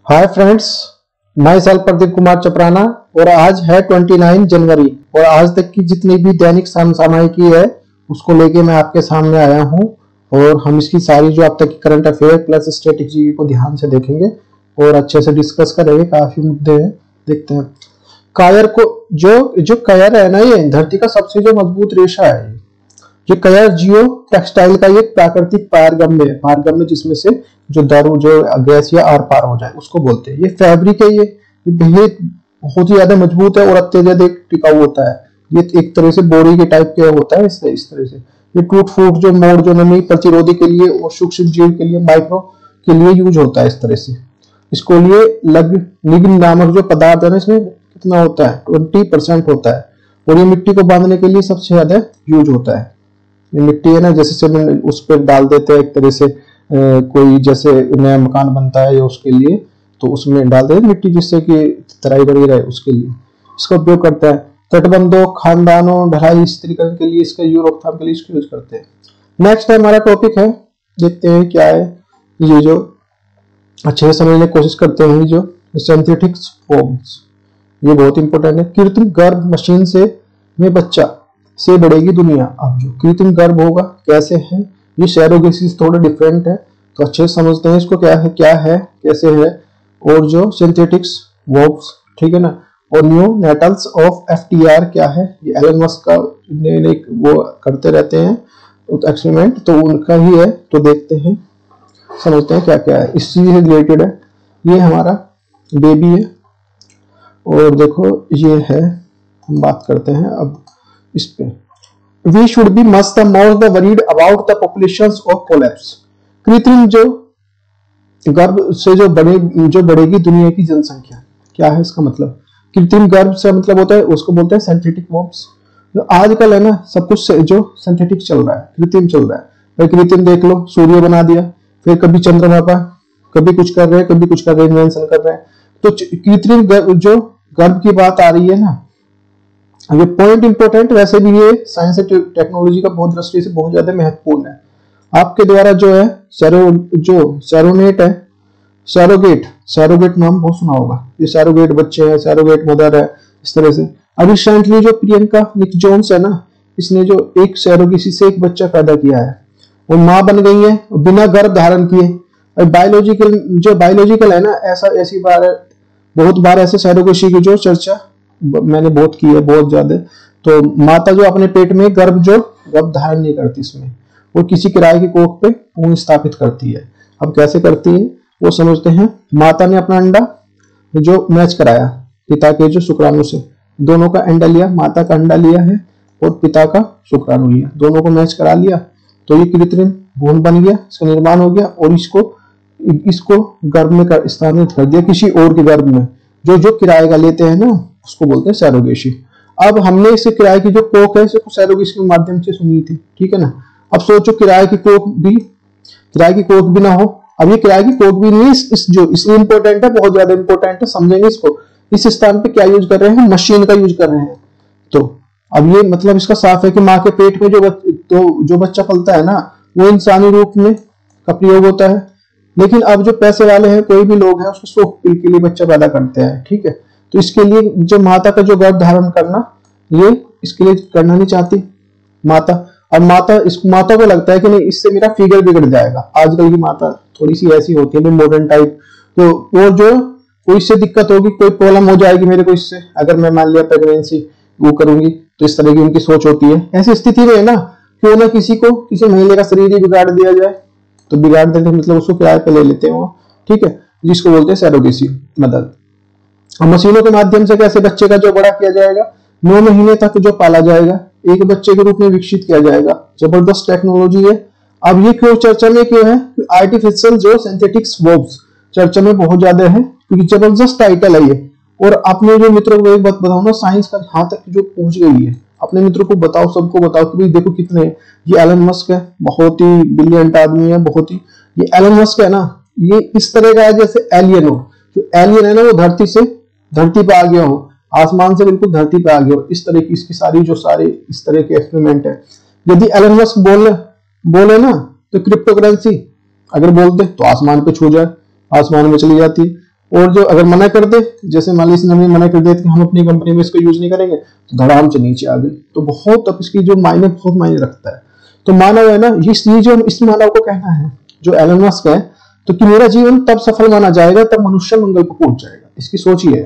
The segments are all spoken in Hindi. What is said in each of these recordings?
हाय फ्रेंड्स, मैं सेल प्रदीप कुमार चपराना और आज है 29 जनवरी और आज तक की जितनी भी दैनिक समसामयिकी है उसको लेके मैं आपके सामने आया हूं और हम इसकी सारी जो अब तक की करंट अफेयर प्लस स्ट्रेटेजी को ध्यान से देखेंगे और अच्छे से डिस्कस करेंगे। काफी मुद्दे हैं, देखते हैं। कायर को जो कायर है ना, ये धरती का सबसे जो मजबूत रेशा है। ये कयर जियो टेक्सटाइल का एक प्राकृतिक पारगम्य जिसमें से जो दर जो गैस या आर पार हो जाए उसको बोलते हैं। ये फैब्रिक है, ये बहुत ही ज्यादा मजबूत है और अत्यधिक टिकाऊ होता है। ये एक तरह से बोरी के टाइप के होता है। इस तरह से ये टूट फूट जो मोड़ जो नमी प्रतिरोधी के लिए और सूक्ष्म जीव के लिए माइक्रो के लिए यूज होता है। इस तरह से इसको लिए लिग्निन नामक जो पदार्थ है ना, इसमें कितना होता है 20% होता है और ये मिट्टी को बांधने के लिए सबसे ज्यादा यूज होता है। ये मिट्टी है ना, जैसे सीमेंट उस पर डाल देते हैं एक तरह से, कोई जैसे नया मकान बनता है या उसके लिए तो उसमें डाल देते हैं मिट्टी जिससे कि तराई बनी रहे, उसके लिए इसका उपयोग करता है। तटबंधों, खानदानों, ढलाई स्थिरीकरण के लिए इसका रोकथाम के लिए इसको यूज करते हैं। नेक्स्ट है हमारा टॉपिक है, देखते हैं क्या है। ये जो अच्छे से समझने की कोशिश करते हैं, जो सिंथेटिक फॉर्म्स, ये बहुत इंपॉर्टेंट है। कृत्रिम गर्भ मशीन से में बच्चा से बढ़ेगी दुनिया। अब जो कृत्रिम गर्भ होगा कैसे है, ये सैरोगेसी से थोड़ा डिफरेंट है, तो अच्छे से समझते हैं इसको क्या है कैसे है। और जो सिंथेटिक्स वर्ब्स, ठीक है ना, और न्यू नेटल्स ऑफ एफटीआर क्या है, ये एलन मस्क का वो करते रहते हैं एक्सपेरिमेंट, तो उनका ही है। तो देखते हैं, समझते हैं क्या क्या है, इस चीज से रिलेटेड है। ये हमारा बेबी है और देखो ये है, हम बात करते हैं अब इस पे। We should be much the more worried about the populations of collapse। कृत्रिम जो गर्भ से जो बढ़ेगी दुनिया की जनसंख्या, क्या है इसका मतलब। कृत्रिम गर्भ से मतलब होता है, उसको बोलते हैं सिंथेटिक वर्ब्स। जो आजकल है ना, सब कुछ जो सिंथेटिक चल रहा है, कृत्रिम चल रहा है। भाई कृत्रिम देख लो, सूर्य बना दिया, फिर कभी चंद्रमा पर, कभी कुछ कर रहे हैं, कभी कुछ कर रहे हैं, इन्वेंशन कर रहे हैं। तो कृत्रिम जो गर्भ की बात आ रही है ना, ये पॉइंट इंपॉर्टेंट, वैसे भी ये साइंस एंड टेक्नोलॉजी का बहुत दृष्टि से बहुत ज्यादा महत्वपूर्ण है। आपके द्वारा जो है सैरोनेट है, सैरोगेट नाम बहुत सुना होगा। ये सैरोगेट बच्चे हैं, सैरोगेट मदर है, इस तरह से। अभी रिसेंटली जो प्रियंका निक जोन्स है ना, इसने जो एक सैरोगेसी से एक बच्चा पैदा किया है, वो माँ बन गई है बिना गर्भ धारण किए। बायोलॉजिकल है ना, ऐसी बार बहुत बार ऐसे सैरोगेसी की जो चर्चा मैंने बहुत की है, बहुत ज्यादा। तो माता जो अपने पेट में गर्भ धारण नहीं करती, इसमें वो किसी किराए की कोख पे पूर्ण स्थापित करती है। अब कैसे करती है वो समझते हैं। माता ने अपना अंडा जो मैच कराया पिता के जो शुक्राणु से, दोनों का अंडा लिया, माता का अंडा लिया है और पिता का शुक्राणु लिया, दोनों को मैच करा लिया, तो ये कृत्रिम भ्रूण बन गया, इसका निर्माण हो गया और इसको गर्भ में स्थानांतरित कर दिया किसी और के गर्भ में। जो किराए का लेते हैं ना, उसको बोलते हैं सैरोगेसी। अब हमने इसे किराए की जो कोख है, इसे सैरोगेसी के माध्यम से सुनी थी, ठीक है ना। अब सोचो किराए की कोख भी ना हो। अब ये किराए की कोख भी नहीं, इसलिए इंपॉर्टेंट है, बहुत ज्यादा इंपॉर्टेंट है, समझेंगे इसको। इस स्थान पे क्या यूज कर रहे हैं, मशीन का यूज कर रहे हैं। तो अब ये मतलब इसका साफ है कि माँ के पेट में जो बच्चा पलता है ना, वो इंसानी रूप में का प्रयोग होता है। लेकिन अब जो पैसे वाले हैं, कोई भी लोग हैं, उसको सुख के लिए बच्चा पैदा करते हैं, ठीक है। तो इसके लिए जो माता का जो गर्भ धारण करना, ये इसके लिए करना नहीं चाहती माता। अब माता को लगता है कि नहीं, इससे मेरा फिगर बिगड़ जाएगा। आजकल की माता थोड़ी सी ऐसी होती है, मॉडर्न टाइप, तो वो जो कोई इससे दिक्कत होगी, कोई प्रॉब्लम हो जाएगी मेरे को इससे, अगर मैं मान लिया प्रेगनेंसी वो करूंगी, तो इस तरह की उनकी सोच होती है। ऐसी स्थिति में है ना, क्यों ना किसी महिला का शरीर ही बिगाड़ दिया जाए, तो बिगाड़ देते मतलब उसको किराए पे ले लेते हैं वो, ठीक है, जिसको बोलते हैं सैरोगेसी मदद। मशीनों के माध्यम से कैसे बच्चे का जो बड़ा किया जाएगा, 9 महीने तक जो पाला जाएगा, एक बच्चे के रूप में विकसित किया जाएगा। जबरदस्त टेक्नोलॉजी है। अब ये क्यों चर्चा में क्यों है, आर्टिफिशियल जो सिंथेटिक्स वर्ब्स चर्चा में बहुत ज्यादा है, क्योंकि जबरदस्त टाइटल है ये। और अपने जो मित्रों को एक बात बताओ ना, साइंस का यहाँ तक जो पहुंच गई है, अपने मित्रों को बताओ, सबको बताओ कि भाई देखो कितने, ये एलन मस्क है, बहुत ही ब्रिलियंट आदमी है, बहुत ही। ये एलन मस्क है ना, ये इस तरह का है जैसे एलियन हो। जो एलियन है ना, वो धरती पे आ गया हो, आसमान से बिल्कुल धरती पे आ गया हो। इस तरह की इसकी सारे इस तरह के एक्सपेरिमेंट है। यदि एलन मस्क बोले ना, तो क्रिप्टोकरेंसी अगर बोलते तो आसमान पे छू जाए, आसमान में चली जाती। और जो अगर मना कर दे, जैसे मान लीजिए हमने मना कर दिया कि हम अपनी कंपनी में इसको यूज नहीं करेंगे, तो धड़ाम से नीचे आ गए। तो बहुत अब इसकी जो मायने बहुत मायने रखता है। तो मानव है ना, ये जो इस मानव को कहना है जो एलन मस्क है, तो कि मेरा जीवन तब सफल माना जाएगा तब मनुष्य मंगल पर पहुंच जाएगा। इसकी सोच ही है।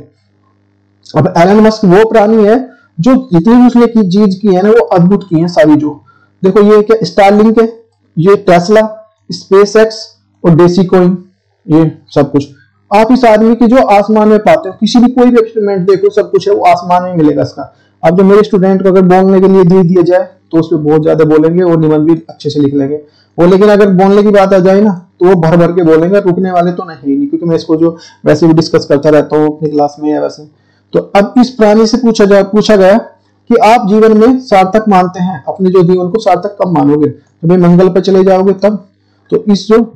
अब एलन मस्क वो प्राणी है जो जितनी भी उसने की चीज की है ना, वो अद्भुत की है सारी। जो देखो ये क्या स्टारलिंक है, ये टेस्ला, स्पेसएक्स और डेसीकॉइन, ये सब कुछ आप इस आदमी की जो आसमान में पाते हो, किसी भी कोई भी एक्सपेरिमेंट देखो सब कुछ है वो आसमान में मिलेगा इसका। अब जो मेरे स्टूडेंट को अगर बोलने के लिए दे दिया जाए तो उस पर बहुत ज्यादा बोलेंगे और निबंध भी अच्छे से लिख लेंगे वो, लेकिन अगर बोलने की बात आ जाए ना तो वो भर भर के बोलेंगे, रुकने वाले तो नहीं, क्योंकि मैं इसको जो वैसे भी डिस्कस करता रहता हूँ अपनी क्लास में या वैसे। तो अब इस प्राणी से पूछा गया कि आप जीवन में सार्थक मानते हैं, अपने जो जीवन को सार्थक कब मानोगे, जब मंगल पर चले जाओगे तब। तो इस जो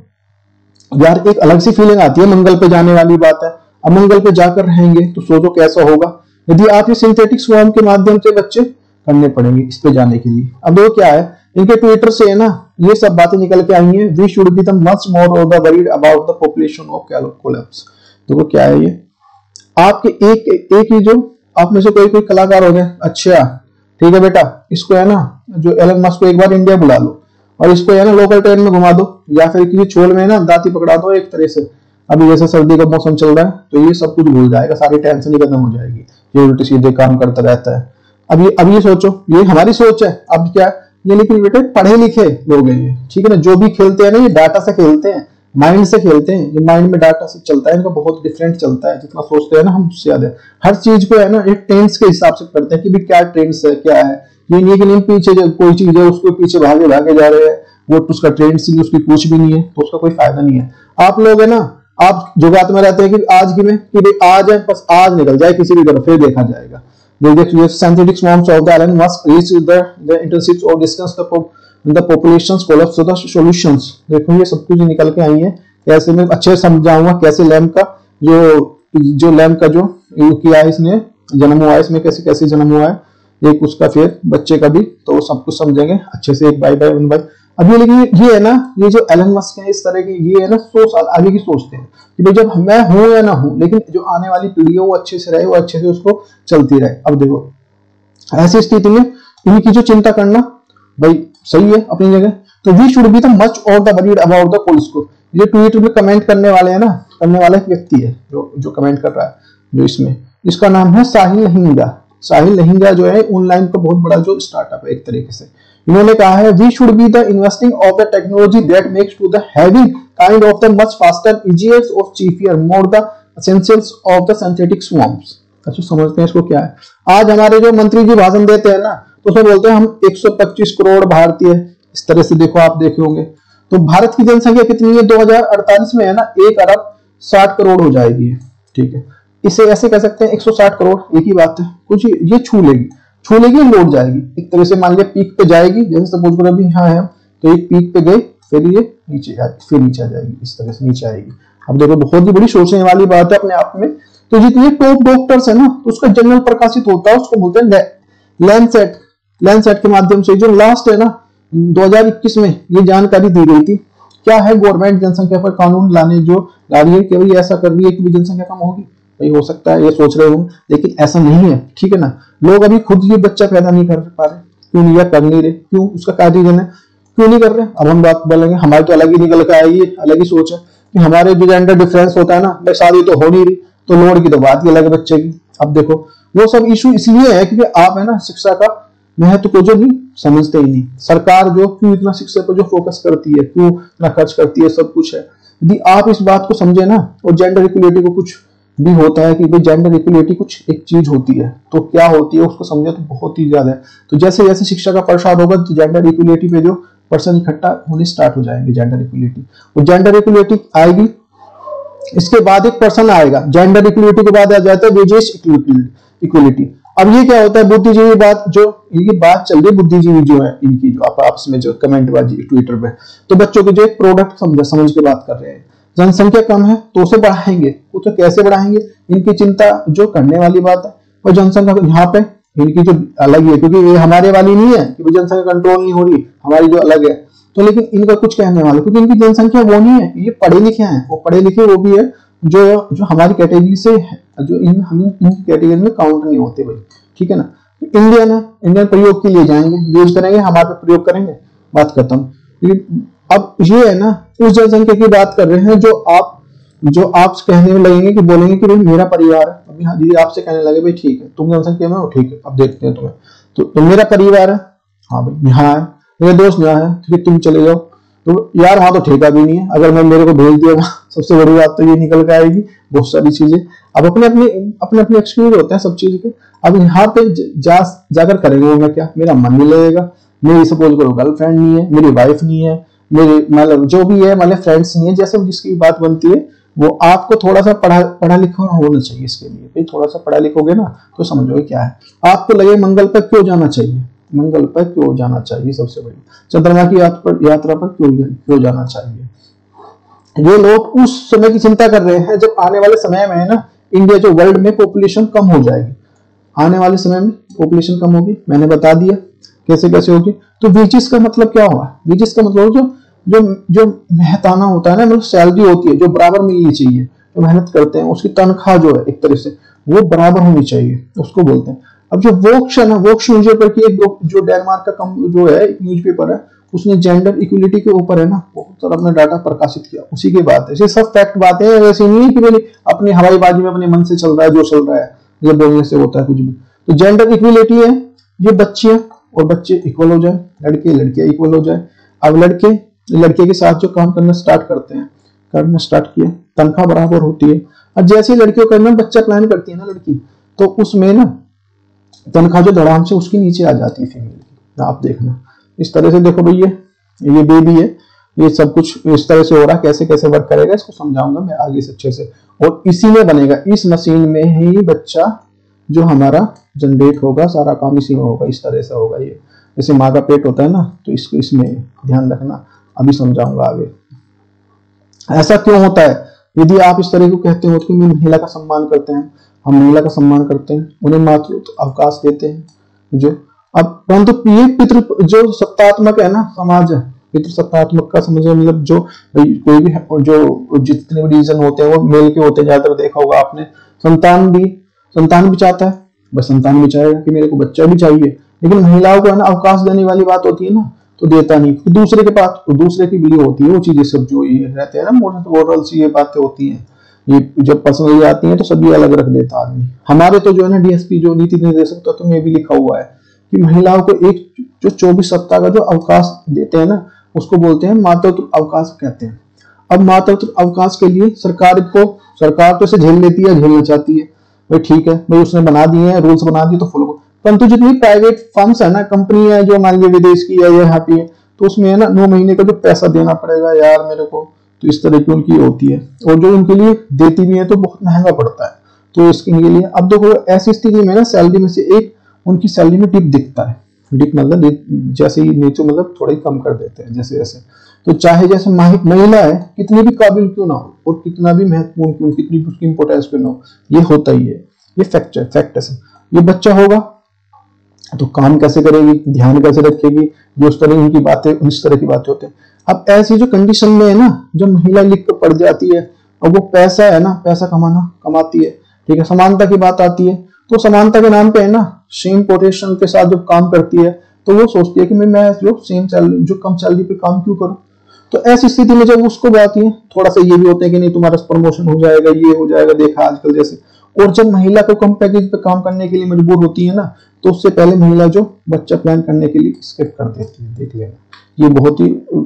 यार एक अलग सी फीलिंग आती है, मंगल पे जाने वाली बात है। अब मंगल पे जाकर रहेंगे तो सोचो कैसा होगा। यदि आप ये सिंथेटिक स्वार्म के माध्यम से बच्चे करने पड़ेंगे इस पे जाने के लिए। अब देखो क्या है, इनके ट्विटर से है ना ये सब बातें निकल के आई हैं। We should be the much more और the worried about the population of collapse. देखो क्या है ये, आपके एक ही जो आप में से कोई कलाकार हो गए, अच्छा ठीक है बेटा, इसको है ना जो एलन मस्क को एक बार इंडिया बुला लो और इसको है ना लोकल ट्रेन में घुमा दो, या फिर किसी छोल में ना दाती पकड़ा दो एक तरह से। अभी जैसे सर्दी का मौसम चल रहा है तो ये सब कुछ भूल जाएगा, सारी टेंशन ही खत्म हो जाएगी, ये उल्टे सीधे काम करता रहता है। अब ये सोचो, ये हमारी सोच है। अब क्या ये, लेकिन बेटे पढ़े लिखे लोग हैं ये, ठीक है ना, जो भी खेलते हैं ना ये डाटा से खेलते हैं, माइंड से खेलते हैं। ये माइंड में डाटा से चलता है, इनका बहुत डिफरेंट चलता है, जितना सोचते हैं ना हम उससे ज्यादा। हर चीज को है ना एक ट्रेंड्स के हिसाब से करते हैं कि भी क्या ट्रेंड्स है क्या है। ये नहीं कि नहीं पीछे कोई चीज है उसको पीछे भागे भागे जा रहे हैं, वो उसका ट्रेंड सी उसकी कुछ भी नहीं है तो उसका कोई फायदा नहीं है। आप लोग है ना, आप जुगात में रहते हैं कि आज की में कि भाई आज है, बस आज निकल जाए किसी भी तरफ, फिर देखा जाएगा। Synthetic swarms of the Elon Musk reached the internships or discuss the populations collapse of the solutions। देखो ये सब कुछ निकल के आई है, कैसे मैं अच्छे समझाऊंगा कैसे लैम्प का जो लैम्प का जो किया है इसने जन्म हुआ है, इसमें कैसे कैसे जन्म हुआ है, एक उसका फिर बच्चे का भी, तो वो सब कुछ समझेंगे अच्छे से एक बाय बाय वन बाय। अब ये लेकिन ये है ना, ये जो एलन मस्क है इस तरह के, ये है ना 100 साल आगे की सोचते हैं कि भाई जब मैं हूं या ना हूं, लेकिन जो आने वाली पीढ़ी है वो अच्छे से रहे, वो अच्छे से उसको चलती रहे। अब देखो ऐसी स्थिति में इनकी जो चिंता करना भाई सही है अपनी जगह। तो we should be the much और the worried about the police को। ये ट्वीट में कमेंट करने वाले हैं ना, करने वाला एक व्यक्ति है जो कमेंट कर रहा है, जो इसमें इसका नाम है साहिल लहिंगा। साहिल लहिंगा जो है ऑनलाइन का बहुत बड़ा जो स्टार्टअप है एक तरीके से। इन्होंने कहा है we should be the investing of the technology that makes to the having kind of the much faster easier और cheaper more the essentials of the synthetic swarms. अच्छा समझते हैं इसको क्या है। आज हमारे जो मंत्री जी भाषण देते हैं ना तो उसमें बोलते हैं हम 125 करोड़ भारतीय, इस तरह से देखो आप देखे होंगे। तो भारत की जनसंख्या कितनी है 2048 में है ना 1 अरब 60 करोड़ हो जाएगी, ठीक है। इसे ऐसे कह सकते हैं 160 करोड़, एक ही बात है, कुछ ये छू लेगी लौट जाएगी एक तरह से। मान लिया पीक पे जाएगी, जैसे सपोज करो अभी यहाँ है तो एक पीक पे गई, फिर ये नीचे फिर नीचे आ जाएगी, इस तरह से नीचे आएगी। अब देखो बहुत ही बड़ी सोचने वाली बात है अपने आप में। तो जितने टॉप डॉक्टर्स है ना तो उसका जर्नल प्रकाशित होता है, उसको बोलते हैं लैंसेट के माध्यम से। जो लास्ट है ना 2021 में ये जानकारी दी गई थी। क्या है, गवर्नमेंट जनसंख्या पर कानून लाने जो ला रही है कि भाई ऐसा कर रही है कि जनसंख्या कम होगी। भाई हो सकता है ये सोच रहे हो, लेकिन ऐसा नहीं है, ठीक है ना। लोग अभी खुद ये बच्चा पैदा नहीं कर पा रहे, क्यों नहीं, या कर नहीं रहे, क्यों, उसका क्या रीजन है, क्यों नहीं कर रहे। अब हम बात बोलेंगे हमारी तो अलग ही निकल के आएगी, अलग ही सोच है कि हमारे जो जेंडर डिफरेंस होता है ना, भाई शादी तो हो नहीं रही तो लोड की तो बात ही अलग है बच्चे की। अब देखो वो सब इशू इसलिए है क्योंकि आप है ना शिक्षा का महत्व को जो नहीं समझते ही नहीं। सरकार जो क्यों इतना शिक्षा पर जो फोकस करती है, क्यों इतना खर्च करती है, सब कुछ है। यदि आप इस बात को समझे ना, और जेंडर इक्वलिटी को कुछ भी होता है कि भाई जेंडर इक्वलिटी कुछ एक चीज होती है तो क्या होती है उसको समझे तो बहुत ही ज्यादा है। तो जैसे जैसे शिक्षा का प्रसार होगा तो जेंडर इक्वलिटी पे जो पर्सन इकट्ठा होने स्टार्ट हो जाएंगे, जेंडर इक्वलिटी, और जेंडर इक्वलिटी आएगी इसके बाद एक पर्सन आएगा। जेंडर इक्वलिटी के बाद आ जाता है वेजेस इक्वलिटी। अब ये क्या होता है, बुद्धिजीवी बात जो ये बात चल रही है, बुद्धिजीवी जो है इनकी जो आपस में जो कमेंट बाजी ट्विटर पे, तो बच्चों के जो एक प्रोडक्ट समझ के बात कर रहे हैं। जनसंख्या कम है तो उसे बढ़ाएंगे, तो कैसे बढ़ाएंगे, इनकी चिंता जो करने वाली बात है। और जनसंख्या यहाँ पे इनकी जो अलग ही है, क्योंकि ये हमारे वाली नहीं है कि जनसंख्या कंट्रोल नहीं हो रही, हमारी जो अलग है। तो लेकिन इनका कुछ कहने वाला, क्योंकि इनकी जनसंख्या वो नहीं है, ये पढ़े लिखे हैं, वो पढ़े लिखे वो भी है जो जो हमारी कैटेगरी से जो हम इन कैटेगरी में काउंट नहीं होते भाई, ठीक है ना। इंडियन है, इंडियन प्रयोग के लिए जाएंगे, यूज करेंगे, हमारे पे प्रयोग करेंगे, बात खत्म। अब ये है ना, उस जनसंख्या की बात कर रहे हैं जो आप कहने में लगेंगे कि बोलेंगे कि भाई मेरा परिवार है। अभी हाँ दीदी आपसे कहने लगे भाई ठीक है तुम जनसंख्या में हो, ठीक है अब देखते हैं तुम्हें, तो मेरा परिवार है, हाँ भाई यहाँ है, मेरे दोस्त यहाँ है, ठीक है तुम चले जाओ। तो यार वहां तो ठेका भी नहीं है, अगर मैं मेरे को भेज दिया सबसे बड़ी बात तो ये निकल के आएगी बहुत सारी चीजें। अब अपने अपने एक्सक्यूज होते हैं सब चीज के। अब यहाँ पे जाकर करेंगे वो, मैं क्या, मेरा मन नहीं लगेगा, मेरी सपोज करो गर्लफ्रेंड नहीं है, मेरी वाइफ नहीं है, मेरे मतलब जो भी है मतलब फ्रेंड्स नहीं है, जैसे जिसकी बात बनती है वो। आपको थोड़ा सा पढ़ा लिखा होना चाहिए इसके लिए भाई, थोड़ा सा पढ़ा लिखोगे ना तो समझोगे क्या है। आपको लगे मंगल पर क्यों जाना चाहिए, मंगल पर क्यों जाना चाहिए, सबसे बड़ी चंद्रमा की यात्रा पर क्यों जाना चाहिए। ये लोग उस समय की चिंता कर रहे हैं जब आने वाले समय में है ना इंडिया जो वर्ल्ड में पॉपुलेशन कम हो जाएगी, आने वाले समय में पॉपुलेशन कम होगी, मैंने बता दिया कैसे कैसे होगी। तो वेजेस का मतलब क्या हुआ, वेजेस का मतलब जो जो जो मेहनताना होता है ना, मतलब सैलरी होती है जो बराबर मिलनी चाहिए, जो मेहनत करते हैं उसकी तनख्वाह जो है एक तरह से वो बराबर होनी चाहिए, उसको बोलते हैं। अब जो वोक्स है ना, वोक्स न्यूज़पेपर की एक जो डेनमार्क का जो है एक न्यूज़पेपर है, उसने जेंडर इक्वलिटी के ऊपर है ना बहुत सारा अपना डाटा प्रकाशित किया, उसी की बात है। ये सब फैक्ट बातें हैं, वैसे नहीं है कि भाई अपनी हवाईबाजी में अपने मन से चल रहा है जो चल रहा है, ये बोलने से होता है कुछ भी। तो जेंडर इक्वलिटी है, ये बच्चियां और बच्चे इक्वल हो जाए, लड़के लड़कियां इक्वल हो जाए। अब लड़के के साथ जो काम करना स्टार्ट किए, तनख्वाह बराबर होती है। अब जैसे लड़कियों का ना बच्चा प्लान करती है ना लड़की, तो उसमें ना तनख्वाह जो धड़ाम से उसके नीचे आ जाती है फीमेल की। आप देखना इस तरह से, देखो भैया ये बेबी है, ये सब कुछ इस तरह से हो रहा है, कैसे कैसे वर्क करेगा इसको समझाऊंगा मैं आगे से अच्छे से। और इसी में बनेगा, इस मशीन में ही बच्चा जो हमारा जनरेट होगा, सारा काम इसी में होगा, इस तरह से होगा। ये जैसे माँ का पेट होता है ना, तो इसको इसमें ध्यान रखना, अभी समझाऊंगा आगे। ऐसा क्यों होता है, यदि आप इस तरह को कहते हो कि महिला का सम्मान करते हैं, हम महिला का सम्मान करते हैं, उन्हें मातृत्व अवकाश देते हैं जो। अब परंतु ये पितृ जो सत्तात्मक है ना समाज है, पितृ सत्तात्मक का समझे मतलब जो कोई भी जो जितने भी रीजन होते हैं वो मेल के होते हैं, ज्यादातर देखा होगा आपने। संतान भी चाहता है, बस संतान भी चाहेगा कि मेरे को बच्चा भी चाहिए, लेकिन महिलाओं को है ना अवकाश देने वाली बात होती है ना, तो देता नहीं। दूसरे के पास दूसरे की वीडियो होती है, वो चीजें सब जो ये रहते हैं ना मोरल सी ये बातें होती हैं, ये जब पर्सनली आती हैं तो सभी अलग रख देता आदमी। हमारे तो जो है ना डीएसपी जो नीति निर्देशक तत्व में भी लिखा हुआ है कि महिलाओं को एक जो 24 सप्ताह का जो अवकाश देते हैं ना, उसको बोलते हैं मातृत्व अवकाश कहते हैं। अब मातृत्व अवकाश के लिए सरकार तो इसे झेल लेती है, झेलना चाहती है भाई, ठीक है भाई उसने बना दिए हैं रूल्स, बना दिए तो फॉलो। परंतु जितनी प्राइवेट फर्म्स है ना, कंपनी है जो मान लीजिए विदेश की है या यहाँ पे, तो उसमें है ना 9 महीने का जो पैसा देना पड़ेगा यार मेरे को, तो इस तरह की उनकी होती है। और जो उनके लिए देती भी है तो बहुत महंगा पड़ता है। तो इसके लिए अब देखो ऐसी स्थिति में ना सैलरी में से एक उनकी सैलरी में डिप दिखता है। डिप मतलब जैसे ही नीचे मतलब थोड़ा ही कम कर देते हैं जैसे जैसे। तो चाहे जैसे महिला है कितनी भी काबिल क्यों ना हो और कितना भी महत्वपूर्ण क्यों, कितनी भी उसकी इंपोर्टेंस क्यों ना हो, ये होता ही है, ये फैक्ट है। ये बच्चा होगा तो काम कैसे करेगी, ध्यान कैसे रखेगी, जो उस तरह की बातें होती है। अब ऐसी जो कंडीशन में है ना, जब महिला लिख कर पड़ जाती है और वो पैसा है ना, पैसा कमाती है, ठीक है, समानता की बात आती है, तो समानता के नाम पे है ना सेम पोजीशन के साथ जब काम करती है तो वो सोचती है कि मैं जो सेम सैलरी जो कम सैलरी पे काम क्यों करूं। तो ऐसी स्थिति में जब उसको आती है, थोड़ा सा ये भी होता है कि नहीं तुम्हारा प्रमोशन हो जाएगा, ये हो जाएगा, देखा आजकल जैसे। और जब महिला को कम पैकेज पे काम करने के लिए मजबूर होती है ना, तो उससे पहले महिला जो बच्चा प्लान करने के लिए स्किप कर देती है। देख लेना, ये बहुत ही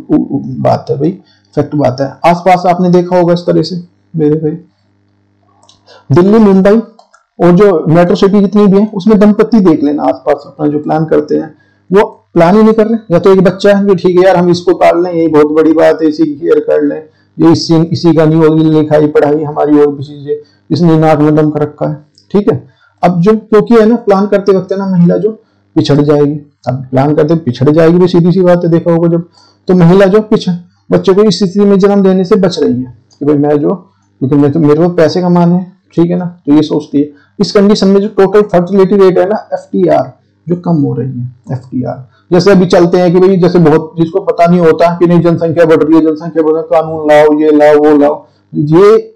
बात है भाई, फैक्ट बात है। आसपास आपने देखा होगा इस तरह से मेरे भाई, दिल्ली मुंबई और जो मेट्रो सिटी जितनी भी है उसमें दंपति देख लेना आसपास अपना जो प्लान करते हैं, वो प्लान ही नहीं कर रहे। या तो एक बच्चा है जो ठीक है यार हम इसको पाल लें, यही बहुत बड़ी बात है, इसी की केयर कर लें, ये इसी का नहीं होगी लिखाई पढ़ाई हमारी और भी चीजें, इसने नाक में दम कर रखा है, ठीक है। अब जो क्योंकि है ना प्लान करते वक्त है ना महिला जो पिछड़ जाएगी, अब प्लान करते पिछड़ जाएगी भी सीधी सी बात है, देखा होगा जब। तो महिला जो बच्चे को इस स्थिति में जन्म देने से बच रही है कि भाई मैं जो, क्योंकि मेरे को पैसे कमाने हैं, ठीक है ना, तो ये सोचती है। इस कंडीशन में जो टोटल फर्टिलिटी रेट है ना FTR जो कम हो रही है, FTR जैसे अभी चलते हैं कि भाई जैसे बहुत जिसको पता नहीं होता कि नहीं जनसंख्या बढ़ रही है, जनसंख्या बढ़ रही है, कानून लाओ, ये लाओ वो लाओ, ये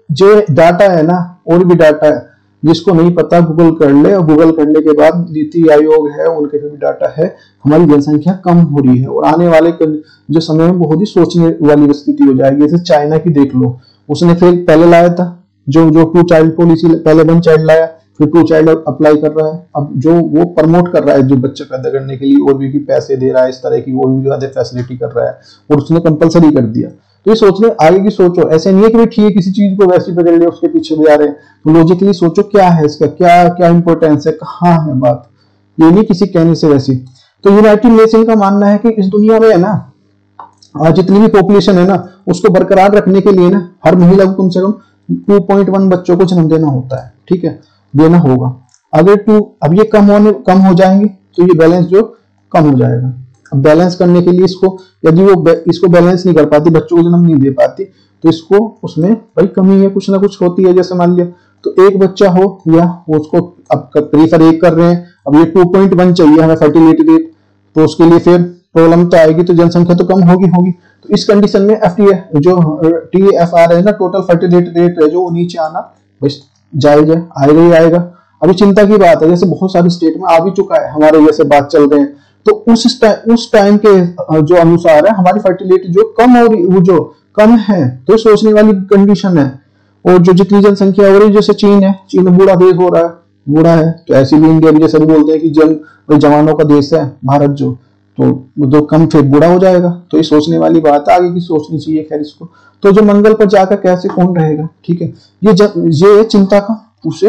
जो डाटा है ना, और भी डाटा है जिसको नहीं पता गूगल कर ले, और गूगल करने के बाद नीति आयोग है उनके भी डाटा है, हमारी जनसंख्या कम हो रही है और आने वाले जो समय में बहुत ही सोचने वाली स्थिति हो जाएगी। जैसे चाइना की देख लो, उसने फिर पहले लाया था जो 2 चाइल्ड पॉलिसी, पहले 1 चाइल्ड लाया, फिर 2 चाइल्ड अप्लाई कर रहा है। अब जो वो प्रमोट कर रहा है जो बच्चे पैदा करने के लिए, और भी पैसे दे रहा है, इस तरह की और भी ज्यादा फैसिलिटी कर रहा है, और उसने कंपलसरी कर दिया। तो ये सोचने आगे की सोचो, ऐसे नहीं है कि भाई ठीक है किसी चीज को वैसे पकड़ लिया उसके पीछे भी जा रहे हैं, तो लॉजिकली सोचो क्या है इसका, क्या क्या इंपॉर्टेंस है, कहाँ है बात, ये नहीं किसी कहने से वैसी। तो यूनाइटेड नेशन का मानना है कि इस दुनिया में है ना, आज जितनी भी पॉपुलेशन है ना उसको बरकरार रखने के लिए ना हर महिला को कम से कम 2.1 बच्चों को जन्म देना होता है, ठीक है, देना होगा। अगर अब ये कम हो जाएंगे तो ये बैलेंस जो कम हो जाएगा। अब बैलेंस करने के लिए इसको, यदि वो इसको बैलेंस नहीं कर पाती, बच्चों को जन्म नहीं दे पाती, तो इसको उसमें भाई कमी है, कुछ ना कुछ होती है। जैसे मान लिया तो एक बच्चा हो, या उसको अब प्रीफर 1 कर रहे हैं, अब ये 2.1 चाहिए हमें फर्टिलिटी रेट, तो उसके लिए फिर प्रॉब्लम तो आएगी, तो जनसंख्या तो कम होगी। तो इस कंडीशन में जो TFR है ना, टोटल फर्टिलिटी रेट है, जो नीचे आना बस जायज है, आएगा ही आएगा। अभी चिंता की बात है, जैसे बहुत सारे स्टेट में आ भी चुका है, हमारे जैसे बात चल रहे हैं, तो उस टाइम के जो अनुसार है हमारी फर्टिलिटी जो कम हो रही, वो जो कम है, तो सोचने वाली कंडीशन है। और जो जितनी जनसंख्या हो रही है, जैसे चीन है, चीन बूढ़ा देश हो रहा है, बूढ़ा है, तो ऐसे भी इंडिया भी जैसे भी बोलते हैं कि जवानों का देश है भारत, तो कम फिर बूढ़ा हो जाएगा। तो ये सोचने वाली बात है, आगे की सोचनी चाहिए। खैर इसको तो जो मंगल पर जाकर कैसे कौन रहेगा, ठीक है, ये चिंता का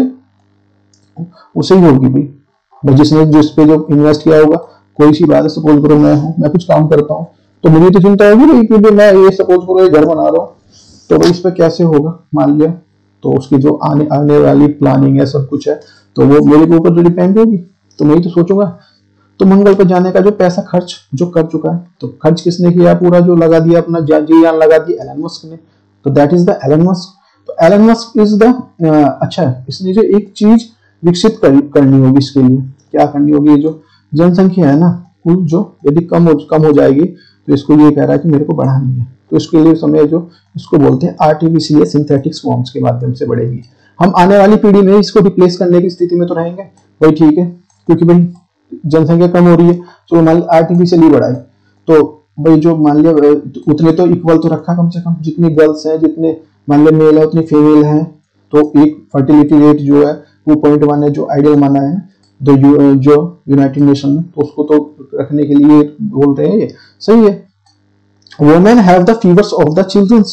उसे ही होगी भाई, जिसने जिस पे जो इन्वेस्ट किया होगा। कोई सी बात है, सपोज करो मैं कुछ काम करता हूँ, तो मुझे तो चिंता होगी भाई कि मैं ये सपोज करो घर बना रहा हूँ, तो भाई इस पे कैसे होगा मान लिया, तो उसकी जो आने वाली प्लानिंग है, सब कुछ है, तो वो मेरे के ऊपर जो डिपेंड होगी, तो मैं ही तो सोचूंगा। तो मंगल पर जाने का जो पैसा खर्च जो कर चुका है, तो खर्च किसने किया, पूरा जो लगा दिया अपना जान लगा दी एलन मस्क ने, तो that is the Elon Musk. तो एलन मस्क इज द अच्छा, इसने जो एक चीज विकसित करनी होगी, इसके लिए क्या करनी होगी, जो जनसंख्या है ना, जो यदि कम हो जाएगी, तो इसको ये कह रहा है कि मेरे को बढ़ानी है, तो इसके लिए समय जो इसको बोलते हैं आर्टिफिशियल सिंथेटिक स्वॉर्म्स के माध्यम से बढ़ेगी। हम आने वाली पीढ़ी में इसको रिप्लेस करने की स्थिति में तो रहेंगे भाई, ठीक है, क्योंकि भाई जनसंख्या कम हो रही है, तो मान लिया आर्टिफिशियली बढ़ाई, तो भाई जो मान लिया उतने तो इक्वल तो रखा, कम से कम जितनी गर्ल्स हैं, जितने मान लिया मेल है उतनी फीमेल है, तो एक फर्टिलिटी रेट जो है 2.1 है, जो आइडियल माना है जो यूनाइटेड नेशन में, तो उसको तो रखने के लिए बोलते हैं, ये सही है। Women have the fevers of the childrens,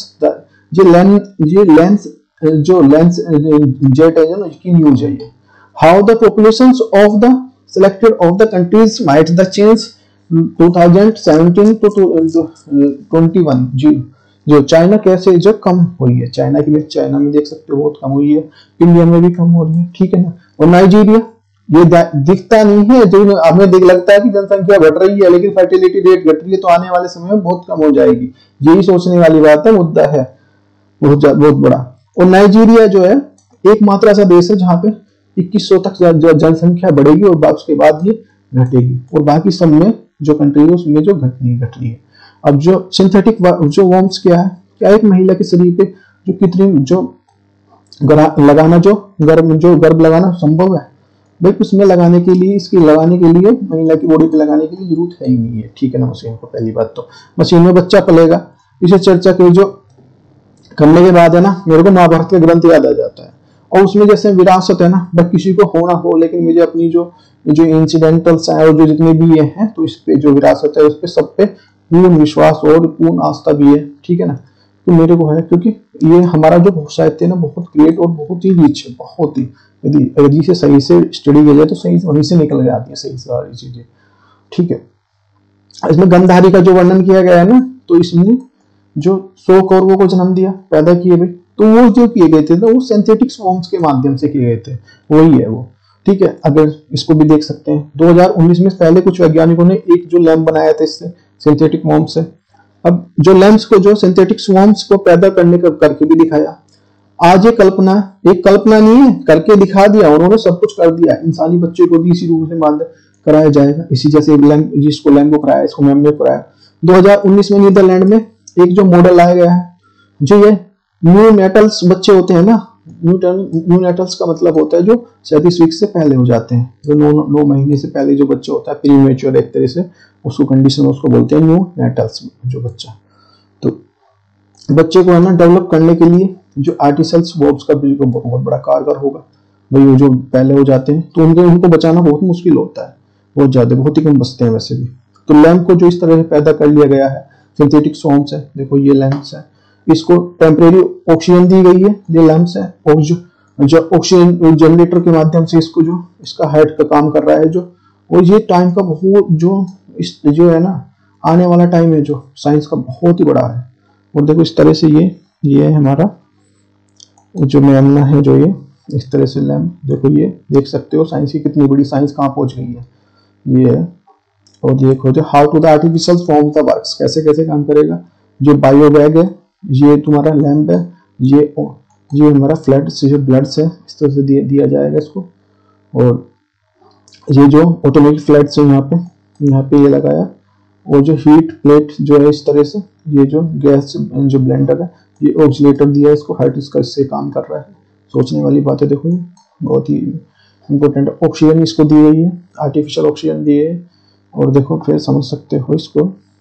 ये लेंस जेट है ना, इसकी न्यूज है ये। How the populations of the selected of the countries might the change 2017 to 21 जी, जो चाइना कैसे जो कम हुई है, चाइना में देख सकते हो बहुत कम हुई है, इंडिया में भी कम हो रही है, ठीक है ना। और नाइजीरिया ये दिखता नहीं है, जो हमें लगता है कि जनसंख्या बढ़ रही है, लेकिन फर्टिलिटी रेट घट रही है, तो आने वाले समय में बहुत कम हो जाएगी। यही सोचने वाली बात है, मुद्दा है बहुत बड़ा। और नाइजीरिया जो है एकमात्र ऐसा देश है जहां पे 2100 तक जनसंख्या बढ़ेगी, और उसके बाद ये घटेगी, और बाकी सब में जो कंट्री है उसमें जो घट रही है। अब जो सिंथेटिक जो वॉर्म्स क्या है, क्या एक महिला के शरीर पे जो कृत्रिम जो लगाना जो गर्भ लगाना संभव है भाई, उसमें लगाने के लिए महिला की बॉडी पे लगाने के लिए जरूरत है ही नहीं है, ठीक है ना। मशीन को पहली बात तो मशीन में बच्चा पलेगा, इसे चर्चा के जो करने के बाद है ना, मेरे को महाभारत के ग्रंथ याद आ जाता है, और उसमें जैसे विरासत है ना, बस किसी को हो ना हो, लेकिन मुझे अपनी जो इंसिडेंटल्स है और जो जितने भी ये हैं, तो इस पे जो विरासत है, उस पे सब पे पूर्ण विश्वास और पूर्ण आस्था भी है, ठीक है ना। तो मेरे को है, क्योंकि ये हमारा जो साहित्य है ना, बहुत ग्रेट और बहुत ही रिच है, बहुत ही, यदि इसे सही से स्टडी किया जाए तो सही वहीं से निकल जाती है सही सारी चीजें, ठीक है। इसमें गंधारी का जो वर्णन किया गया है ना, तो इसमें जो 100 कौरवों को जन्म दिया, पैदा किए भाई, तो वो जो किए गए थे ना, वो सिंथेटिक स्वॉर्म्स के माध्यम से किए गए थे, वही है वो, ठीक है। अगर इसको भी देख सकते हैं, 2019 में पहले कुछ वैज्ञानिकों ने एक जो लैम्प बनाया था इससे सिंथेटिक वॉर्म्स से। अब जो लैम्प्स को जो सिंथेटिक स्वॉर्म्स को पैदा करके भी दिखाया। आज ये कल्पना नहीं है, करके दिखा दिया, उन्होंने सब कुछ कर दिया। इंसानी बच्चे को भी इसी रूप से कराया जाएगा, इसी जैसे जिसको लैम्बो कराया, इसको मैम ने कराया। 2019 में नीदरलैंड में एक जो मॉडल लाया गया है, जो ये न्यू नेटल्स बच्चे होते हैं ना, न्यू नेटल्स का मतलब होता है जो 37 वीक से पहले हो जाते हैं, जो 9 महीने से पहले जो बच्चा होता है, प्री मैच्योर एक तरह से उसको कंडीशन उसको बोलते हैं न्यू नेटल्स जो बच्चा। तो बच्चे को है ना डेवलप करने के लिए जो आर्टिफिशियल स्वॉब्स का भी बहुत बड़ा कारगर होगा भाई, वो जो पहले हो जाते हैं तो उनको बचाना बहुत मुश्किल होता है, बहुत ज्यादा, बहुत ही कम बचते हैं वैसे भी। तो लैम्प को जो इस तरह से पैदा कर लिया गया है, सिंथेटिक स्वॉर्म्स है, देखो ये लैम्प्स है, इसको टेम्परेरी ऑक्सीजन दी गई है, ये लैम्प्स है, और जो ऑक्सीजन जनरेटर के माध्यम से इसको जो इसका हेड का काम कर रहा है जो, और ये टाइम का बहुत जो है ना आने वाला टाइम है जो साइंस का बहुत ही बड़ा है। और देखो इस तरह से ये है हमारा जो मेमना है, जो ये इस तरह से लैम्प, देखो ये देख सकते हो साइंस की कितनी बड़ी, साइंस कहाँ पहुंच गई है ये है। और देखो जो how to the artificial form the works, कैसे कैसे काम करेगा। जो बायो बैग है, ये तुम्हारा लैम्प है, ये हमारा फ्लड से जो ब्लड से इस तरह से दिया जाएगा इसको। और ये जो ऑटोमेटिक फ्लड से यहाँ पे ये लगाया, और जो हीट प्लेट जो है इस तरह से, ये जो गैस जो ब्लेंडर है, ये ऑक्सीलेटर दिया है इसको, हार्ट इसका इससे काम कर रहा है। सोचने वाली बात है, देखो बहुत ही इंपॉर्टेंट। ऑक्सीजन इसको दी गई है, आर्टिफिशियल ऑक्सीजन दी है। और देखो फिर समझ सकते हो इसको,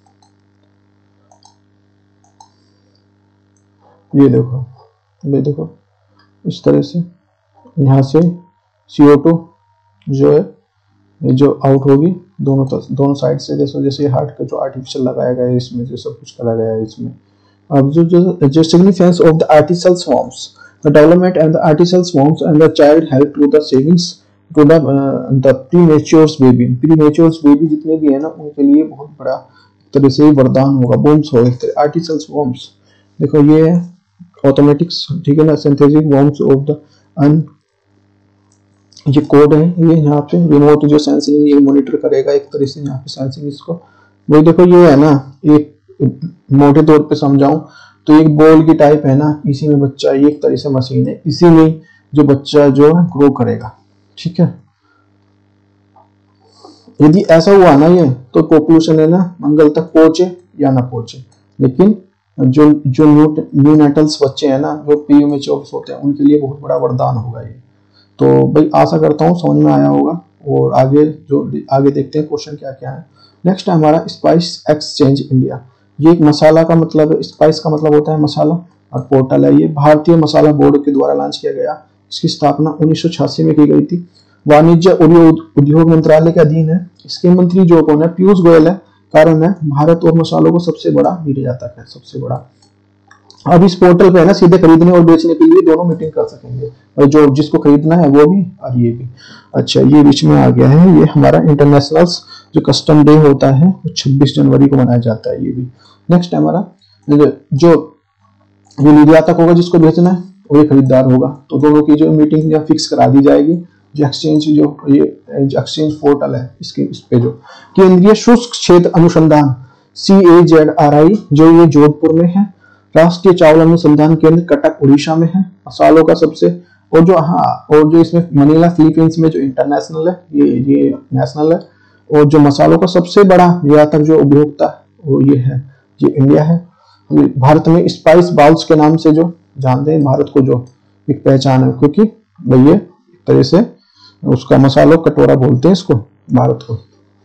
ये देखो इस तरह से यहाँ से CO2 जो है जो आउट होगी दोनों साइड से, जैसे हार्ट का जो आर्टिफिशियल लगाया गया है इसमें, जो सब कुछ करा गया है इसमें। अब जो significance of the artificial swarms, the development and the artificial swarms and the child help to the savings to the prematures baby. Prematures baby जितने भी है ना उनके लिए बहुत बड़ा तरह से वरदान होगा, बॉम्ब्स होगा एक तरह आर्टिफिशियल स्वॉर्म्स। देखो ये ऑटोमेटिक्स, ठीक है ना, सिंथेटिक बॉम्ब्स ऑफ द ये कोड है, ये यहाँ पे रिमोट जो सेंसिंग ये मॉनिटर करेगा एक तरह से, यहाँ पे सेंसिंग इसको। वही देखो ये है ना, एक मोटे तौर पे समझाऊं तो एक बॉल की टाइप है ना, इसी में बच्चा, ये एक तरह से मशीन है, इसी में जो बच्चा जो है ग्रो करेगा, ठीक है। यदि ऐसा हुआ ना ये, तो पॉपुलेशन है ना मंगल तक पहुंचे या ना पहुंचे, लेकिन जो न्यू नेटल्स बच्चे हैं ना, जो प्रीमेच्योर होते हैं, उनके लिए बहुत बड़ा वरदान होगा ये। तो भाई आशा करता हूँ समझ में आया होगा, और आगे देखते हैं क्वेश्चन क्या क्या है। नेक्स्ट है हमारा स्पाइस एक्सचेंज इंडिया। ये एक मसाला का मतलब है, स्पाइस का मतलब होता है मसाला, और पोर्टल है ये भारतीय मसाला बोर्ड के द्वारा लॉन्च किया गया। इसकी स्थापना 1986 में की गई थी। वाणिज्य उद्योग मंत्रालय के अधीन है। इसके मंत्री जो कौन है, पीयूष गोयल है। कारण है भारत और मसालों को सबसे बड़ा निर्यातक है, सबसे बड़ा। अब इस पोर्टल पे है ना सीधे खरीदने और बेचने के लिए दोनों मीटिंग कर सकेंगे, और जो जिसको खरीदना है वो भी और ये भी। अच्छा ये बीच में आ गया है, ये हमारा इंटरनेशनल जो कस्टम डे होता है वो 26 जनवरी को मनाया जाता है, ये भी। नेक्स्ट हमारा जो ये निर्यातक होगा जिसको बेचना है, वो ये खरीदार होगा, तो दोनों की जो मीटिंग या फिक्स करा दी जाएगी। जो एक्सचेंज जो ये एक्सचेंज पोर्टल है, इस पे जो केंद्रीय शुष्क क्षेत्र अनुसंधान CAZRI जो ये जोधपुर में है। राष्ट्रीय चावल अनुसंधान केंद्र कटक उड़ीसा में है। मसालों का सबसे और जो इसमें मनीला फिलीपींस में जो इंटरनेशनल है, ये नेशनल है। और जो मसालों का सबसे बड़ा निर्यातक जो उपभोक्ता वो ये है, ये इंडिया है। भारत में स्पाइस बाउल्स के नाम से जो जानते हैं भारत को, जो एक पहचान है, क्योंकि भाई ये तरह से उसका मसालों कटोरा बोलते हैं इसको भारत को।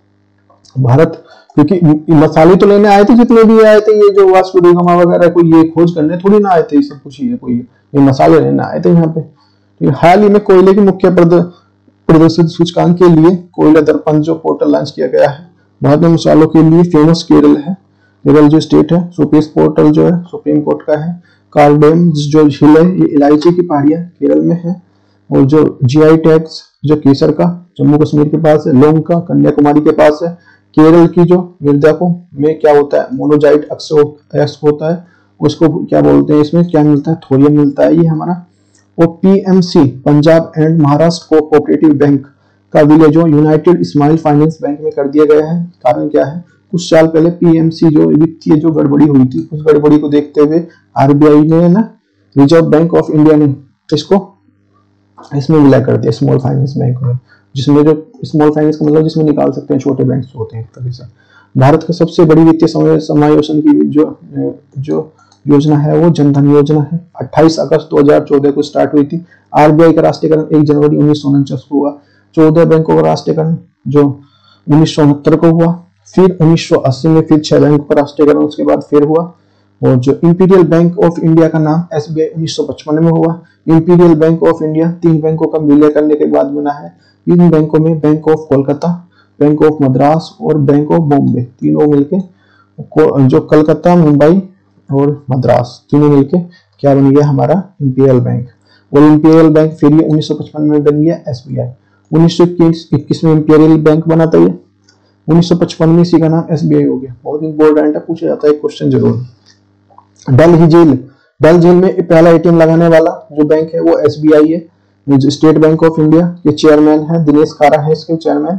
भारत क्योंकि मसाले तो लेने आए थे, जितने भी आए थे, ये जो वास्को डी गामा वगैरह कोई ये खोज करने थोड़ी ना आए थे, सब कुछ ये मसाले लेने आए थे यहाँ पे। हाल ही में कोयले की मुख्य प्रदर्शित सूचकांक के लिए कोयला दर्पण जो पोर्टल लॉन्च किया गया है। भारत में मसालों के लिए फेमस केरल है। केरल जो स्टेट है, सुपीस पोर्टल जो है सुप्रीम कोर्ट का है। कार्डेम जो हिल है, ये इलायची की पहाड़ियां केरल में है। और जो GI टैग्स जो केसर का जम्मू कश्मीर के पास है। लौंग का कन्याकुमारी के पास है। केरल की जो मृदा को में क्या होता है, मोनोजाइट एक्स होता है, उसको क्या बोलते हैं, इसमें क्या मिलता है, थोरियम मिलता है, ये हमारा। और PMC Punjab and Maharashtra cooperative bank का विलय जो यूनाइटेड स्माइल फाइनेंस बैंक में कर दिया गया है। कारण क्या है, कुछ साल पहले PMC जो वित्तीय जो गड़बड़ी हुई थी, उस गड़बड़ी को देखते हुए RBI ने ना, रिजर्व बैंक ऑफ इंडिया ने इसको इसमें विलय कर दिया, स्मॉल फाइनेंस बैंक में। जिसमें जो स्मॉल फाइनेंस का मतलब जिसमें निकाल सकते हैं छोटे बैंक होते हैं एक तरह से। भारत का सबसे बड़ी वित्तीय समावेशन की जो योजना है वो जनधन योजना है। 28 अगस्त 2014 को स्टार्ट हुई थी। आरबीआई का राष्ट्रीयकरण 1 जनवरी 1949 को हुआ। 14 बैंकों का राष्ट्रीयकरण जो 1969 को हुआ। फिर 1980 में फिर 6 बैंकों का राष्ट्रीयकरण उसके बाद फिर हुआ। और जो इंपीरियल बैंक ऑफ इंडिया का नाम एसबीआई 1955 में हुआ। इंपीरियल बैंक ऑफ इंडिया 3 बैंकों का विलय करने के बाद बना है। इन बैंकों में bank of Kolkata, bank of Madras और बैंक ऑफ बॉम्बे तीनों मिलके जो कलकत्ता, मुंबई और मद्रास तीनों मिलके क्या बन गया हमारा इंपीरियल बैंक। और इंपीरियल बैंक फिर ये 1955 में बन गया एसबीआई। 1921 में इंपीरियल बैंक बना था ये। 1955 में इसी का नाम एसबीआई हो गया। बहुत इंपॉर्टेंट है, पूछा जाता है क्वेश्चन जरूर। डल झील में पहला एटीएम लगाने वाला जो बैंक है वो एसबीआई है। जो स्टेट बैंक ऑफ इंडिया के चेयरमैन है दिनेश खारा है इसके चेयरमैन।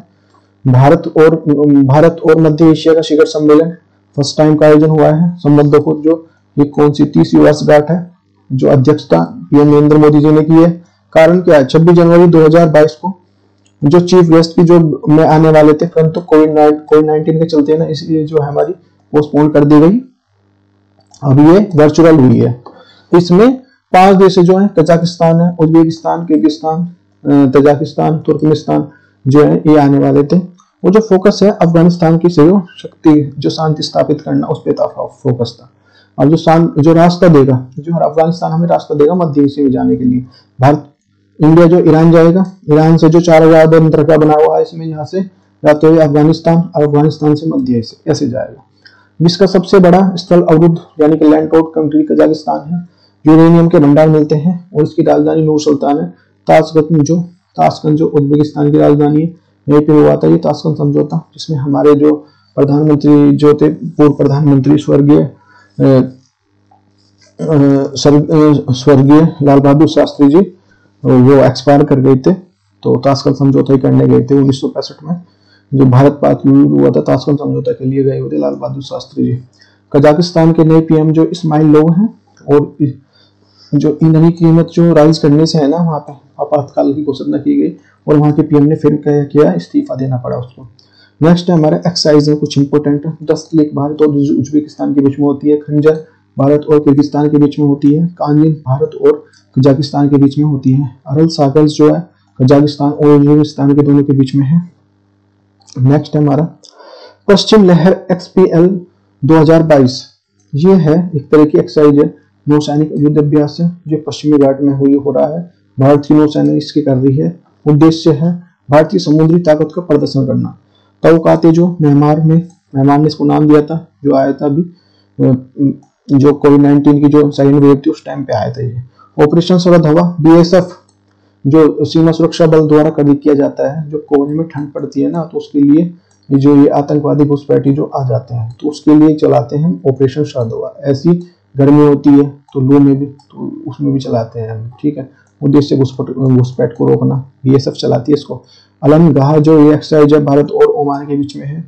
भारत और मध्य एशिया का शिखर सम्मेलन फर्स्ट टाइम का आयोजन हुआ है संबंधों जो ये कौन सी 30वीं वर्षगांठ है जो अध्यक्षता पीएम नरेंद्र मोदी जी ने की है। कारण क्या है, 26 जनवरी 2022 को जो चीफ गेस्ट की जो में आने वाले थे, परंतु कोविड-19 के चलते ना इसलिए जो हमारी पोस्टपोन कर दी गई। अब ये वर्चुअल हुई है। इसमें 5 देश जो है, कजाकिस्तान है, उज्बेकिस्तान, किर्गिस्तान, तजाकिस्तान, तुर्कमेनिस्तान जो है ये आने वाले थे। वो जो फोकस है अफगानिस्तान की सहयोग शक्ति जो शांति स्थापित करना उस पर फोकस था। अब जो रास्ता देगा, जो अफगानिस्तान हमें रास्ता देगा मध्य एशिया में जाने के लिए, भारत इंडिया जो ईरान जाएगा, ईरान से जो 4000 किलोमीटर का बना हुआ है इसमें यहाँ से जाते हुए अफगानिस्तान, अफगानिस्तान से मध्य एशिया ऐसे जाएगा। जिसका सबसे बड़ा स्थल अवरुद्ध यानी कि लैंड लॉक्ड कंट्री कजाकिस्तान है। यूरेनियम के भंडार मिलते हैं और इसकी राजधानी नूर सुल्तान है। ताशकंद जो उज्बेकिस्तान की राजधानी है, यहीं पे हुआ था ये ताशकंद समझौता, जिसमें हमारे जो प्रधानमंत्री जो थे पूर्व प्रधानमंत्री स्वर्गीय लाल बहादुर शास्त्री जी वो एक्सपायर कर गए थे, तो ताशकंद समझौता ही करने गए थे 1965 में। जो भारत पाक युद्ध हुआ था ताशकंद समझौता के लिए गए हुए थे लाल बहादुर शास्त्री जी। कजाकिस्तान के नए पीएम जो इस्माइल लोग हैं और जो ईंधन की कीमत जो राइज करने से है ना वहाँ पे आपातकाल की घोषणा की गई और वहाँ के पीएम ने फिर क्या किया, इस्तीफा देना पड़ा उसको। नेक्स्ट है हमारा एक्साइज में कुछ इंपोर्टेंट है। 10 क्लिक भारत और उज्बेकिस्तान के बीच में होती है। खंजर भारत और किर्गिस्तान के बीच में होती है। कांजिन भारत और कजाकिस्तान के बीच में होती है। अरल सागर जो है कजाकिस्तान और उज्बेकिस्तान के दोनों के बीच में है। नेक्स्ट है हमारा पश्चिम लहर XPL 2022। ये है एक तरह की एक्सरसाइज है, नौसैनिक युद्ध अभ्यास है जो पश्चिमी घाट में हो रहा है। भारतीय नौसेना इसकी कर रही है। उद्देश्य है भारतीय समुद्री ताकत का प्रदर्शन करना। तौकाते जो मेहमान ने इसको नाम दिया था, जो आया था अभी जो कोविड-19 की जो सेकेंड वेव थी उस टाइम पे आया था ये। ऑपरेशन सरहद हवा BSF जो सीमा सुरक्षा बल द्वारा कार्य किया जाता है। जो कोने में ठंड पड़ती है ना तो उसके लिए जो ये आतंकवादी घुसपैठी जो आ जाते हैं तो उसके लिए चलाते हैं ऑपरेशन सरहद हवा। ऐसी गर्मी होती है तो लू में भी तो उसमें भी चलाते हैं हम, ठीक है। उद्देश्य घुसपैठ को रोकना, BSF चलाती है इसको। अलमगाह जो ये एक्सरसाइज है भारत और ओमान के बीच में है।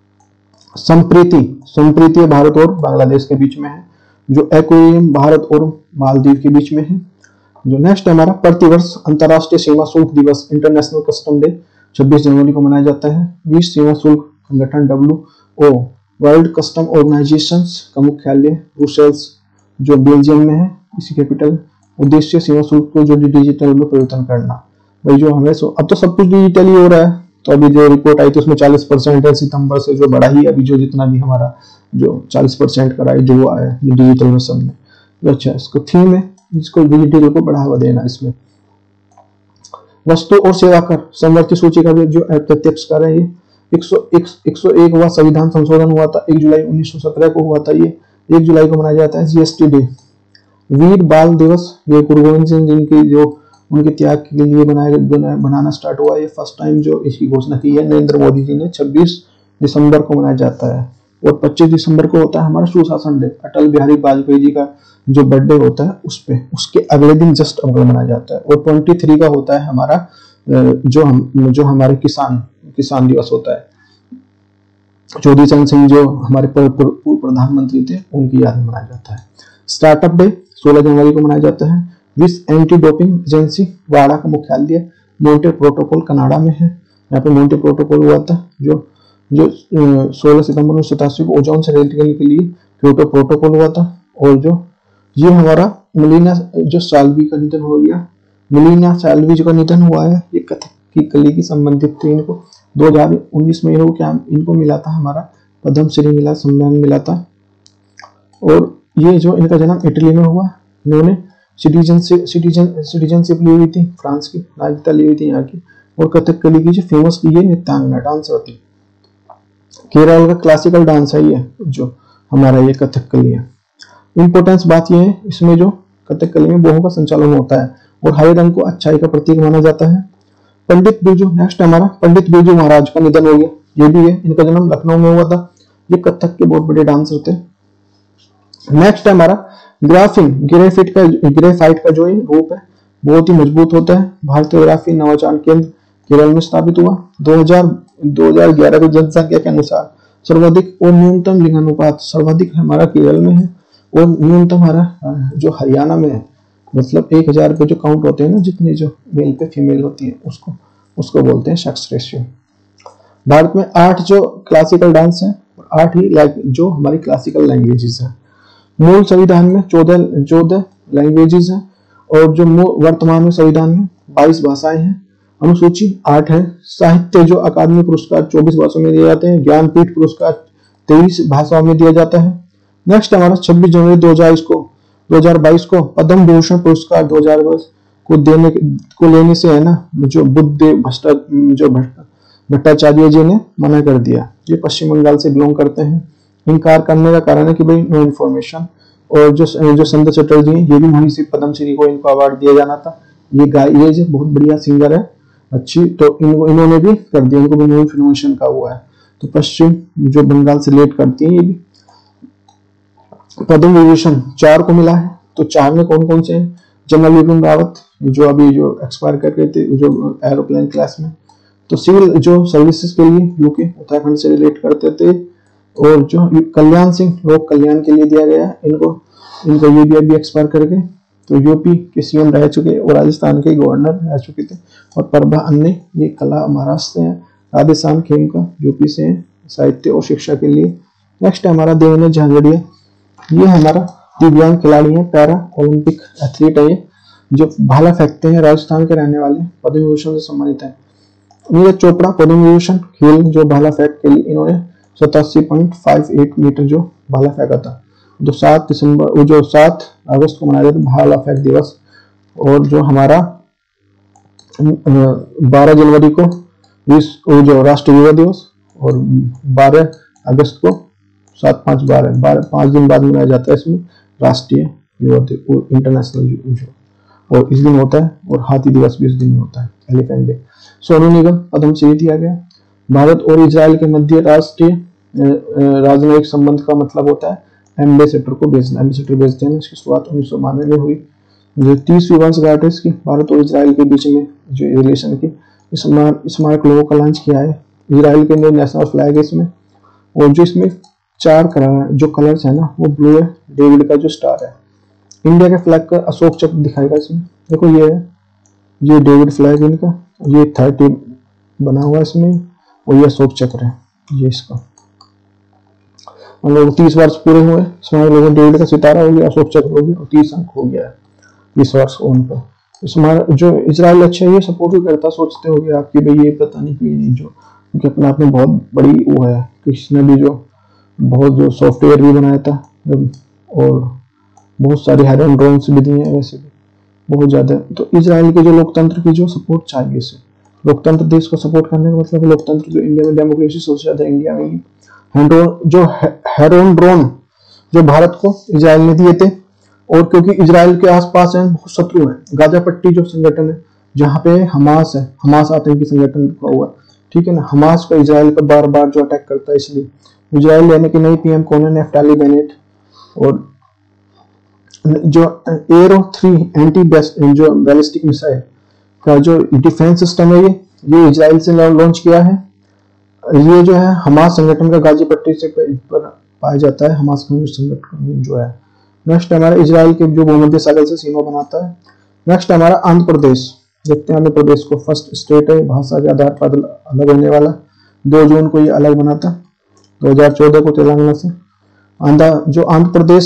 संप्रीति भारत और बांग्लादेश के बीच में है। जो एक्वेरियम भारत और मालदीव के बीच में है। जो नेक्स्ट हमारा प्रतिवर्ष अंतरराष्ट्रीय सीमा शुल्क दिवस इंटरनेशनल कस्टम डे 26 जनवरी को मनाया जाता है। विश्व सीमा शुल्क संगठन WO वर्ल्ड कस्टम ऑर्गेनाइजेशन का मुख्यालय ब्रुसेल्स जो बेल्जियम में है, इसी कैपिटल। उद्देश्य सीमा शुल्क को जो डिजिटल में परिवर्तन करना। भाई जो हमें अब तो सब कुछ डिजिटल ही हो रहा है, तो अभी जो रिपोर्ट आई थी उसमें 40% है। सितंबर से जो बढ़ा ही अभी जो जितना भी हमारा जो 40% कराई जो वो आया ये डिजिटल में सब में। तो अच्छा इसको थीम है, इसको डिजिटल को बढ़ावा देना। इसमें वस्तु और सेवा कर समवर्ती सूची का भी जो प्रत्यक्ष कर है ये 101वां संविधान संशोधन हुआ था 1 जुलाई 1917 को हुआ था। ये 1 जुलाई को मनाया जाता है GST डे। वीर बाल दिवस ये गुरु गोविंद सिंह जिनकी जो उनके त्याग के लिए बनाना स्टार्ट हुआ। ये फर्स्ट टाइम जो इसकी घोषणा की है नरेंद्र मोदी जी ने 26 दिसंबर को मनाया जाता है। और 25 दिसंबर को होता है हमारा सुशासन डे। अटल बिहारी वाजपेयी जी का जो बर्थडे होता है उसके अगले दिन जस्ट अगले मनाया जाता है। और 23 का होता है हमारा जो हमारे किसान दिवस होता है। चौधरी चरण सिंह जो हमारे पूर्व प्रधानमंत्री थे उनकी याद में मनाया जाता है। स्टार्टअप डे 16 जनवरी को मनाया जाता है। विश्व एंटी डोपिंग एजेंसी वाडा का मुख्यालय मॉन्टे प्रोटोकॉल कनाडा में है। यहाँ पे मॉन्टे प्रोटोकॉल हुआ था जो 16 सितंबर 1987 को ओजोन से निकलने के लिए क्योटो प्रोटोकॉल हुआ था। और जो ये हमारा मिलीना जो साल्वी का निधन हो गया, मिलीना साल्वी जो का निधन हुआ है, ये कथक की कली की संबंधित थे। इनको 2019 में इनको मिला था हमारा पद्म श्री मिला, सम्मान मिला था। और ये जो इनका जन्म इटली में हुआ, इन्होंने सिटीजनशिप ली हुई थी, फ्रांस की नागरिकता ली हुई थी यहाँ की। और कथकली की जो फेमस ये नृत्यांगना डांसर थी, केरल का क्लासिकल डांस है ये जो हमारा ये कथकली है। इंपॉर्टेंस बात ये है, इसमें जो कथकली में बाहों का संचालन होता है और हरे रंग को अच्छाई का प्रतीक माना जाता है। पंडित बिरजू, नेक्स्ट हमारा पंडित बिरजू महाराज का निधन हो गया, ये भी है, इनका जन्म लखनऊ में हुआ था। ये कथक के बहुत बड़े डांसर थे। नेक्स्ट है हमारा ग्राफिन, ग्रेफाइट का जो रूप है बहुत ही मजबूत होता है। भारतीय ग्राफीन नवाचार केंद्र केरल में स्थापित हुआ। 2011 की जनसंख्या के अनुसार सर्वाधिक और न्यूनतम लिंगानुपात सर्वाधिक हमारा केरल में है और न्यूनतम हमारा जो हरियाणा में है। मतलब 1000 पे जो काउंट होते हैं ना, जितने जो मेल पे फीमेल होती है उसको बोलते हैं सेक्स रेशियो। भारत में 8 जो क्लासिकल डांस है, 8 ही जो हमारी क्लासिकल लैंग्वेजेस है। मूल संविधान में 14 लैंग्वेजेस हैं और जो वर्तमान में संविधान में 22 भाषाएं हैं। अनुसूची 8 है। साहित्य जो अकादमी पुरस्कार 24 भाषाओं में दिए जाते हैं। ज्ञानपीठ पुरस्कार 23 भाषाओं में दिया जाता है। नेक्स्ट हमारा 26 जनवरी 2022 को पद्म भूषण पुरस्कार 2022 को लेने से है ना, जो बुद्धदेव भट्टाचार्य जी ने मना कर दिया। ये पश्चिम बंगाल से बिलोंग करते हैं। इनकार करने का कारण है कि भाई नो इन्फॉर्मेशन। और जो संत चटर्जी हैं, ये भी वहीं से पद्मश्री को इनको अवार्ड दिया जाना था। ये जो बहुत बढ़िया सिंगर है, अच्छी, तो इन्होंने भी कर दिया, इनको भी नो इन्फॉर्मेशन का हुआ है। तो पश्चिम जो बंगाल से लेट करती है ये भी। पद्म विभूषण 4 को मिला है, तो 4 में कौन कौन से हैं? जनरल विपिन रावत जो अभी जो एक्सपायर कर गए थे जो एरोप्लेन क्लास में, तो सिविल जो सर्विसेज के लिए यूके उत्तराखंड से रिलेट करते थे। और जो कल्याण सिंह लोक कल्याण के लिए दिया गया इनको ये भी अभी एक्सपायर कर गए। तो यूपी के सीएम रह चुके और राजस्थान के गवर्नर रह चुके थे। और प्रभा अन्य ये कला महाराष्ट्र से है। राधेश्याम खेमका यूपी से है, साहित्य और शिक्षा के लिए। नेक्स्ट हमारा देवेंद्र झाझड़िया, ये हमारा दिव्यांग खिलाड़ी है, पैरा ओलंपिक एथलीट है, ये जो भाला फेंकते हैं, राजस्थान के रहने वाले, पद्म विभूषण से सम्मानित है। नीरज चोपड़ा पद्म विभूषण खेल जो भाला फेंक के लिए इन्होंने 87.58 मीटर जो भाला फेंका था। जो 7 अगस्त को मनाया जाता है भाला फेंक दिवस। और जो हमारा 12 जनवरी को जो राष्ट्रीय युवा दिवस और 12 अगस्त को 5 दिन बाद मनाया जाता है इसमें राष्ट्रीय युवा दिवस, इंटरनेशनल जो और इस दिन होता है। और हाथी दिवस भी इस दिन होता है, एलिफेंट डे। सोनू निगम पद्म श्री दिया गया। भारत और इजराइल के मध्य राष्ट्रीय राजनयिक संबंध का मतलब होता है एम्बेसडर को भेजना, एम्बेसडर भेजते हैं। इसकी शुरुआत 1992 में हुई। जो 30वीं वर्षगांठ है इसकी भारत और इजराइल के बीच में जो रिलेशन की, स्मारक लोगों का लॉन्च किया है। इजराइल के लिए नेशनल फ्लैग है इसमें। और जो इसमें 4 जो कलर्स है ना, वो ब्लू है, डेविड का जो स्टार है। इंडिया के फ्लैग का अशोक चक्र दिखाएगा इसमें। देखो ये डेविड फ्लैग इनका, ये 30 बना हुआ इसमें, और ये अशोक चक्र है ये इसका। मतलब 30 वर्ष पूरे हुए, इसमें लोगों डेविड का सितारा हो गया, अशोक चक्र हो गया और 30 अंक हो गया है 20 वर्ष उन पर। इसमें जो इजराइल अच्छा ये सपोर्ट भी करता, सोचते हो गए आपकी भाई ये पता नहीं क्यों नहीं, जो क्योंकि अपने आप में बहुत बड़ी वो है। किसने भी जो बहुत जो सॉफ्टवेयर भी बनाया था और बहुत सारे हैंड ड्रोन्स भी दिए हैं, वैसे भी बहुत ज्यादा। तो इजराइल के जो लोकतंत्र की जो सपोर्ट चाहिए इसे, लोकतंत्र देश को सपोर्ट करने का मतलब लोकतंत्र जो इंडिया में डेमोक्रेसी सबसे ज्यादा इंडिया में ही। हेरोन ड्रोन जो भारत को इजराइल ने दिए थे। और क्योंकि इजराइल के आसपास हैं बहुत शत्रु हैं, गाजा पट्टी जो संगठन है जहाँ पे हमास है, हमास आतंकी संगठन लिखा हुआ, ठीक है ना, हमास का इजराइल पर बार बार जो अटैक करता है। इसलिए इजराइल लेने की नई पीएम कौन है? Naftali Bennett. और जो एरो 3 एंटी जो बैलिस्टिक मिसाइल का जो डिफेंस सिस्टम है ये इजराइल से लॉन्च किया है। ये जो है हमास संगठन का गाजी पट्टी से पाया जाता है, हमास संगठन जो है। नेक्स्ट हमारा इजराइल के जो भूमध्य सागर से सीमा बनाता है। नेक्स्ट हमारा आंध्र प्रदेश, देखते हैं आंध्र प्रदेश को। फर्स्ट स्टेट है, भाषा के आधार पर अलग होने वाला। 2 जून को ये अलग बना था 2014 को तेलंगाना से। जो आंध्र प्रदेश है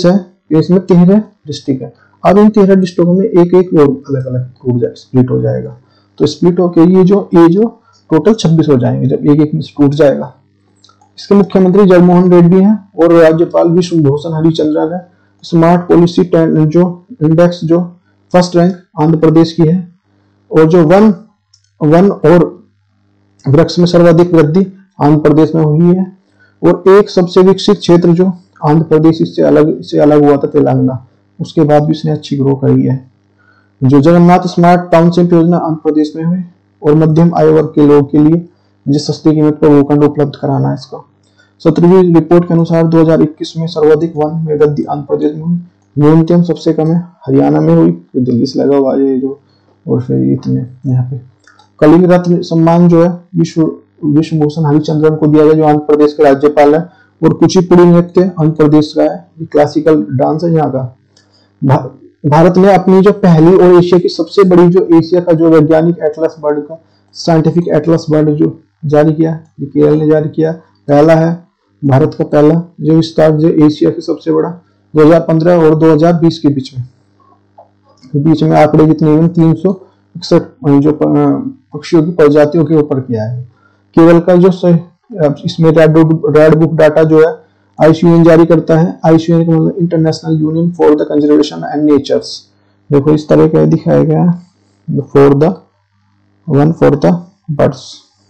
इसमें 13 डिस्ट्रिक्ट है। अब इन 13 डिस्ट्रिक्टों में एक एक और अलग अलग टूट जाए, स्प्लिट हो जाएगा। तो स्प्लिट होकर ये जो टोटल 26 हो जाएंगे जब एक एक में से टूट जाएगा। इसके मुख्यमंत्री जगनमोहन रेड्डी हैं और राज्यपाल विष्णु भूषण हरिचंद्रन है। स्मार्ट पॉलिसी जो इंडेक्स जो फर्स्ट रैंक आंध्र प्रदेश की है, और जो वन और वृक्ष में सर्वाधिक वृद्धि आंध्र प्रदेश में हुई है। और एक सबसे विकसित क्षेत्र जो आंध्र प्रदेश इससे अलग हुआ था तेलंगाना, उसके बाद भी इसने अच्छी ग्रो करी है। जो जगन्नाथ स्मार्ट टाउनशिप योजना आंध्र प्रदेश में हुई, और मध्यम आय वर्ग के लोगों के लिए जिस सस्ती कीमत पर भूखंड उपलब्ध कराना है इसका। 17वीं रिपोर्ट के अनुसार 2021 में सर्वाधिक वन में वृद्धि आंध्र प्रदेश में हुई, न्यूनतम सबसे कम है हरियाणा में हुई, तो दिल्ली से लगा हुआ है जो, और फिर इतने यहाँ पे। कलिंग रत्न सम्मान जो है विश्व भूषण हरिचंद्रन को दिया गया जो आंध्र प्रदेश के राज्यपाल है। और कुचिपुड़ी नृत्य आंध्र प्रदेश का है, ये क्लासिकल डांस है यहाँ का। भारत ने अपनी जो पहली और एशिया की सबसे बड़ी जो एशिया का जो वैज्ञानिक एटलस बर्ड का साइंटिफिक एटलस बर्ड जो जारी किया, ये केरल ने जारी किया, पहला है भारत का पहला जो विस्तार जो एशिया के सबसे बड़ा 2015 और 2020 के बीच में आंकड़े जितने हुए 361 जो पक्षियों की प्रजातियों के ऊपर किया है। केरल का जो इसमें रेड बुक डाटा जो है IUCN जारी करता है। IUCN का मतलब international union for the conservation and natures. देखो इस तरह का दिखाया गया है फॉर द बर्ड्स।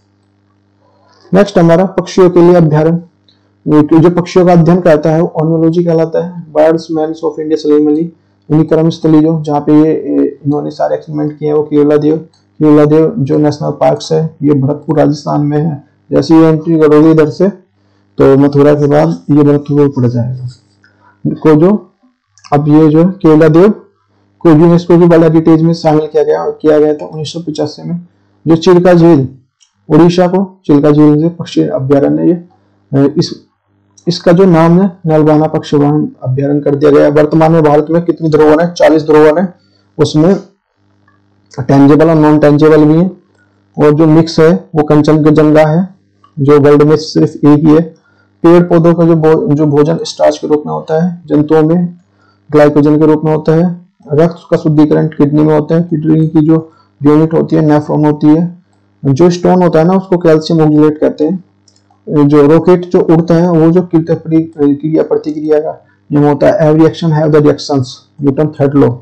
नेक्स्ट हमारा पक्षियों के लिए अभ्यारण्य, जो पक्षियों का अध्ययन करता है वो ओनियोलॉजी कहलाता है। Birds mans of India Salim Ali, उन्हीं कर्म स्थली जो जहाँ पे ये इन्होंने सारे एक्सपेरिमेंट किए हैं वो केवलादेव जो नेशनल पार्क है, ये भरतपुर राजस्थान में है। जैसे ये एंट्री करोगे इधर से तो मथुरा के बाद ये भरतपुर पड़ जाएगा को जो अब ये जो केवलादेव को यूनेस्को की वर्ल्ड हेरिटेज में शामिल किया गया था 1985 में। जो चिल्का झील उड़ीसा को चिल्का झील से पक्षी अभ्यारण्य, ये इसका जो नाम है नलबाना पक्षी अभ्यारण्य कर दिया गया है। वर्तमान में भारत में कितनी धरोहर है? 40 धरोहर है, उसमें टेंजेबल और नॉन टेंजेबल भी है। और जो मिक्स है वो कंचनजंगा है जो वर्ल्ड में सिर्फ एक ही है। पेड़ पौधों का जो भोजन स्टार्च के रूप में होता है, जंतुओं में ग्लाइकोजन के रूप में होता है। रक्त का शुद्धिकरण किडनी में होता है। किडनी की जो यूनिट होती है नेफ्रॉन होती है। जो स्टोन होता है ना उसको कैल्शियम ऑक्सलेट कहते हैं। जो रॉकेट जो उड़ता है वो जो क्रिया प्रतिक्रिया का नियम होता है। Every action have the reactions, Newton third law.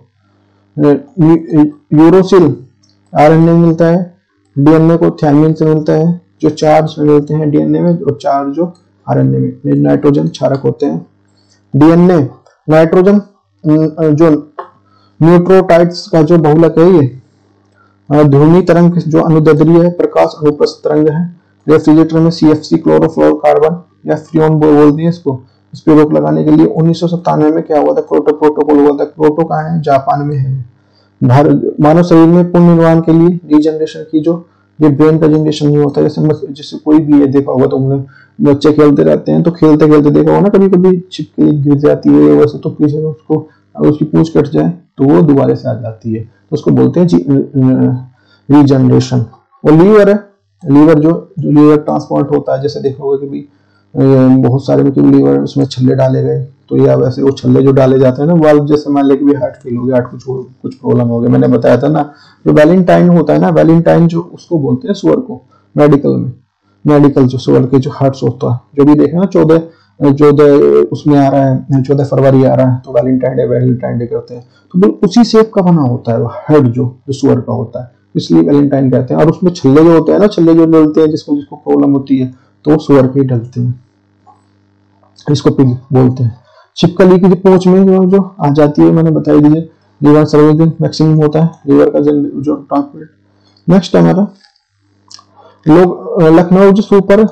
Uracil RNA में मिलता है। डीएनए को थायमिन से मिलता है। जो चार्ज मिलते हैं डीएनए में और चार्ज जो आरएनए में। नाइट्रोजन क्षारक होते हैं। डीएनए नाइट्रोजन जो न्यूट्रोटाइड्स का जो बहुलक है, ये ध्वनि तरंग जो अनुदैर्ध्य है, प्रकाश अनुप्रस्थ तरंग है। रेफ्रिजरेटर में CFC क्लोरोफ्लोरोकार्बन या फ्रियोन बोलते हैं इसको। इस पर रोक लगाने के लिए 1997 में क्या हुआ था? क्योटो प्रोटोकॉल हुआ था। क्योटो कहाँ है? जापान में है। मानव शरीर में पुनर्निर्माण के लिए रीजनरेशन की जो ये ब्रेन का जनरेशन नहीं होता, जैसे कोई भी ये देखा होगा तुमने, बच्चे खेलते रहते हैं तो खेलते खेलते देखा होगा ना कभी कभी छिपकली गिर जाती है वैसे, तो पीछे उसको अगर उसकी पूंछ कट जाए तो वो दोबारा से आ जाती है, तो उसको बोलते हैं रीजनरेशन। और लीवर है, लीवर जो लीवर ट्रांसपोर्ट होता है, जैसे देखा होगा कभी बहुत सारे लीवर उसमें छल्ले डाले गए, तो या वैसे वो छल्ले जो डाले जाते हैं ना वाल्व, जैसे मान लें कि हार्ट फेल हो गया, हार्ट कुछ प्रॉब्लम हो गया, मैंने बताया था ना जो वैलेंटाइन होता है ना, वैलेंटाइन जो उसको बोलते हैं सुअर को मेडिकल में, मेडिकल जो सुअर के जो हार्ट्स होता है, जो भी देखे ना 14 उसमें आ रहा है, 14 फरवरी आ रहा है तो वैलेंटाइन डे करते हैं, तो बिल्कुल उसी शेप का बना होता है वो हेड जो सुअर का होता है, इसलिए वैलेंटाइन कहते हैं। और उसमें छल्ले जो होते हैं ना, छल्ले जो डलते हैं जिसको प्रॉब्लम होती है तो वो सुअर के डलते हैं, इसको पिग बोलते हैं। छिपकली की पूंछ में जो आ जाती है, मैंने बताई दीजिए, लीवर सर्वेलेंस मैक्सिमम होता है, लीवर का जो ट्रांसपोर्ट। नेक्स्ट हमारा लोग लखनऊ जो सुपर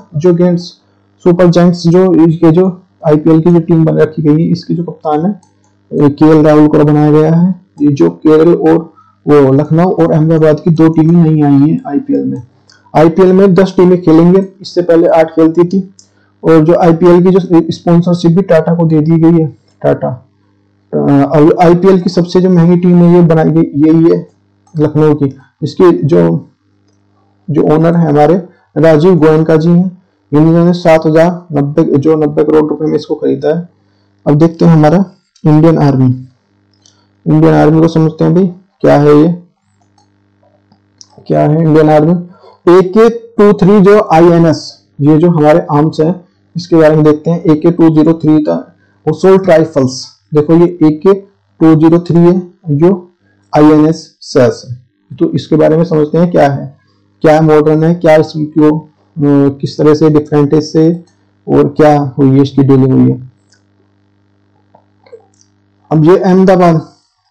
जायंट्स जो IPL की जो टीम बन रखी गई है, इसके जो कप्तान है KL राहुल को बनाया गया है। ये जो केरल और वो लखनऊ और अहमदाबाद की 2 टीमें नहीं आई हैं IPL में 10 टीमें खेलेंगे, इससे पहले 8 खेलती थी। और जो IPL की जो स्पॉन्सरशिप भी टाटा को दे दी गई है, टाटा IPL की सबसे जो महंगी टीम है ये बनाई गई, यही है लखनऊ की। इसके जो ओनर है हमारे राजीव गोयनका जी हैं, इन्होंने 90 करोड़ रुपए में इसको खरीदा है। अब देखते हैं हमारा इंडियन आर्मी, इंडियन आर्मी को समझते हैं भाई, क्या है ये, क्या है इंडियन आर्मी। AK-23 जो INS, ये जो हमारे आर्म्स हैं इसके बारे में देखते हैं। AK-203 था असॉल्ट राइफल्स, देखो ये AK-203 है जो INS सेस है, तो इसके बारे में समझते हैं क्या है, क्या मॉडर्न है, क्या इसको किस तरह से डिफरेंट है इससे, और क्या हुई है इसकी डीलिंग हुई है। अब ये अहमदाबाद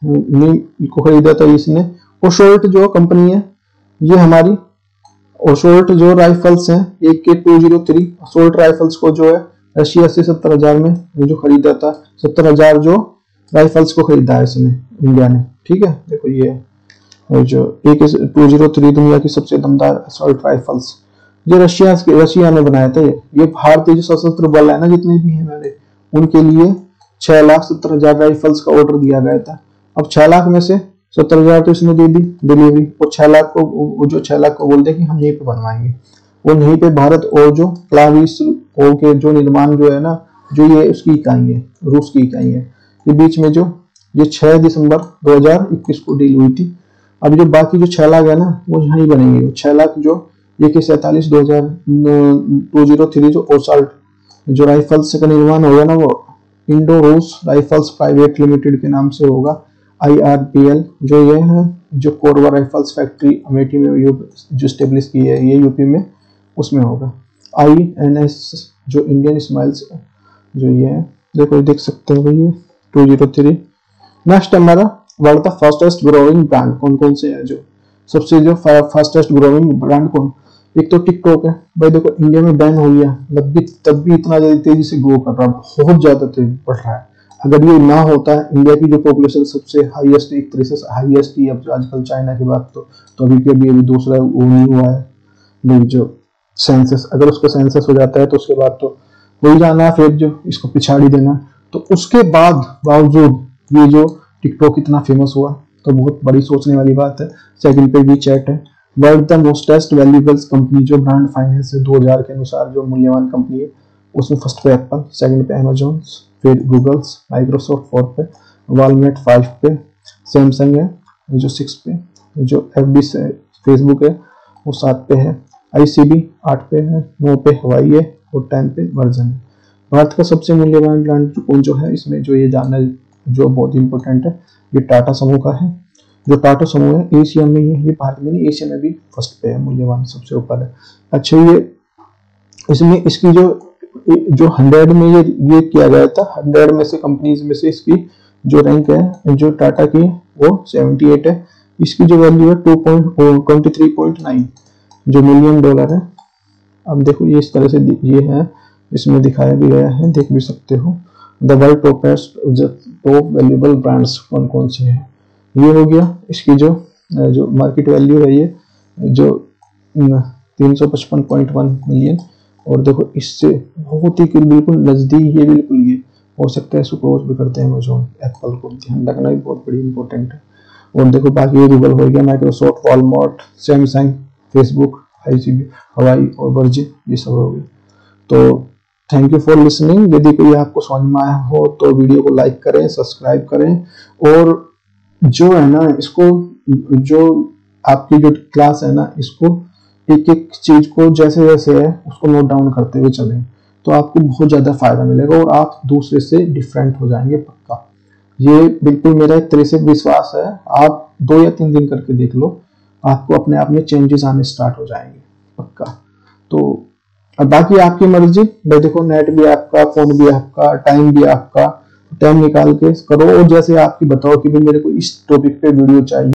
को खरीदा था इसने। असॉल्ट जो कंपनी है ये हमारी, असॉल्ट जो राइफल्स हैं AK-203 असॉल्ट राइफल्स को जो है रशिया से 70,000 में जो खरीदा था, 70,000 जो राइफल्स को खरीदा है इसने इंडिया ने, ठीक है। देखो ये जो AK-203 दुनिया की सबसे दमदार असॉल्ट राइफल्स, ये रशिया ने बनाया था। ये भारतीय जो सशस्त्र बल है ना जितने भी हैं हमारे, उनके लिए 6,70,000 राइफल्स का ऑर्डर दिया गया था। अब 6 लाख में से 70,000 तो इसने दे दी डिलीवरी, और 6 लाख को, वो जो 6 लाख को बोलते हैं कि हम यहीं पे बनवाएंगे, वो यहीं पे भारत और जो क्लाविस के जो निर्माण जो है ना, जो ये उसकी इकाई है, रूस की इकाई है, ये बीच में जो ये 6 दिसंबर 2021 को डील हुई थी। अब जो बाकी जो 6 लाख है ना वो यहाँ ही बनेंगे। 6 लाख जो AK-47 2003 जो असॉल्ट जो राइफल्स का निर्माण होगा ना, वो इंडो रूस राइफल्स प्राइवेट लिमिटेड के नाम से होगा, IRPL। जो ये है जो कोरबा राइफल्स फैक्ट्री अमेठी में जो स्टेब्लिश की है ये यूपी में, उसमें होगा। INS जो इंडियन स्माइल्स जो ये है, देखो देख सकते हो ये 203। नेक्स्ट हमारा वर्ल्ड का फास्टेस्ट ग्रोइंग ब्रांड कौन कौन से है, जो सबसे जो फास्टेस्ट ग्रोइंग ब्रांड कौन, एक तो टिकटॉक है भाई। देखो इंडिया में बैन हो गया, तब भी इतना ज्यादा तेजी से ग्रो कर रहा है, बहुत ज्यादा तेज बढ़ रहा है। अगर ये ना होता है, इंडिया की जो पॉपुलेशन सबसे हाईएस्ट, एक तरह से हाईएस्ट ही अब आजकल चाइना के बाद, तो अभी के अभी दूसरा वो नहीं हुआ है नहीं जो सेंसस, अगर उसका सेंसस हो जाता है तो उसके बाद तो हो ही जाना है, फिर जो इसको पिछाड़ी देना। तो उसके बाद बावजूद ये जो टिकटॉक इतना फेमस हुआ, तो बहुत बड़ी सोचने वाली बात है। सेकंड पे भी चैट है। World the mostest valuables company जो ब्रांड फाइनेंस है 2000 के अनुसार जो मूल्यवान कंपनी है, उसमें फर्स्ट पे एप्पल, सेकंड पे अमेजोन, फिर गूगल्स, माइक्रोसॉफ्ट 4 पे, वॉलमार्ट 5 पे, सैमसंग है जो 6 पे, जो FB से फेसबुक है वो 7 पे है, ICB 8 पे है, 9 पे हवाई है और 10 पे वर्जन है। भारत का सबसे मूल्यवान ब्रांड कौन जो है, इसमें जो ये जानना जो बहुत इंपॉर्टेंट है, ये टाटा समूह का है। जो टाटा समूह है एशिया में ये भारत में नहीं, एशिया में भी फर्स्ट पे है, मूल्यवान सबसे ऊपर है। अच्छा ये इसमें इसकी जो 100 में ये किया गया था, 100 में से कंपनीज में से इसकी जो रैंक है जो टाटा की वो 78 है। इसकी जो वैल्यू है 23.9 जो मिलियन डॉलर है। अब देखो ये इस तरह से ये है, इसमें दिखाया भी गया है, देख भी सकते हो। The world top valuable brands कौन कौन से हैं, ये हो गया। इसकी जो मार्केट वैल्यू है ये जो 355.1 मिलियन, और देखो इससे बहुत ही बिल्कुल नजदीक, ये बिल्कुल ये हो सकता है, इसको क्रॉस भी करते हैं अमेजोन एप्पल को, ध्यान रखना भी बहुत बड़ी इंपॉर्टेंट है। और देखो बाकी ये गूगल हो गया, Microsoft, Walmart, Samsung, Facebook, ICB, Huawei और वर्जिन, ये सब हो गए। तो थैंक यू फॉर लिसनिंग। यदि कोई आपको समझ में आया हो तो वीडियो को लाइक करें, सब्सक्राइब करें, और जो है ना इसको, जो आपकी जो क्लास है ना, इसको एक एक चीज को जैसे जैसे है उसको नोट डाउन करते हुए चलें, तो आपको बहुत ज्यादा फायदा मिलेगा और आप दूसरे से डिफरेंट हो जाएंगे पक्का। ये बिल्कुल मेरा एक तरह से विश्वास है, आप 2 या 3 दिन करके देख लो, आपको अपने आप में चेंजेस आने स्टार्ट हो जाएंगे पक्का। तो अब बाकी आपकी मर्जी भाई, देखो नेट भी आपका, फोन भी आपका, टाइम भी आपका, टाइम निकाल के करो, और जैसे आपकी बताओ कि भाई मेरे को इस टॉपिक पे वीडियो चाहिए।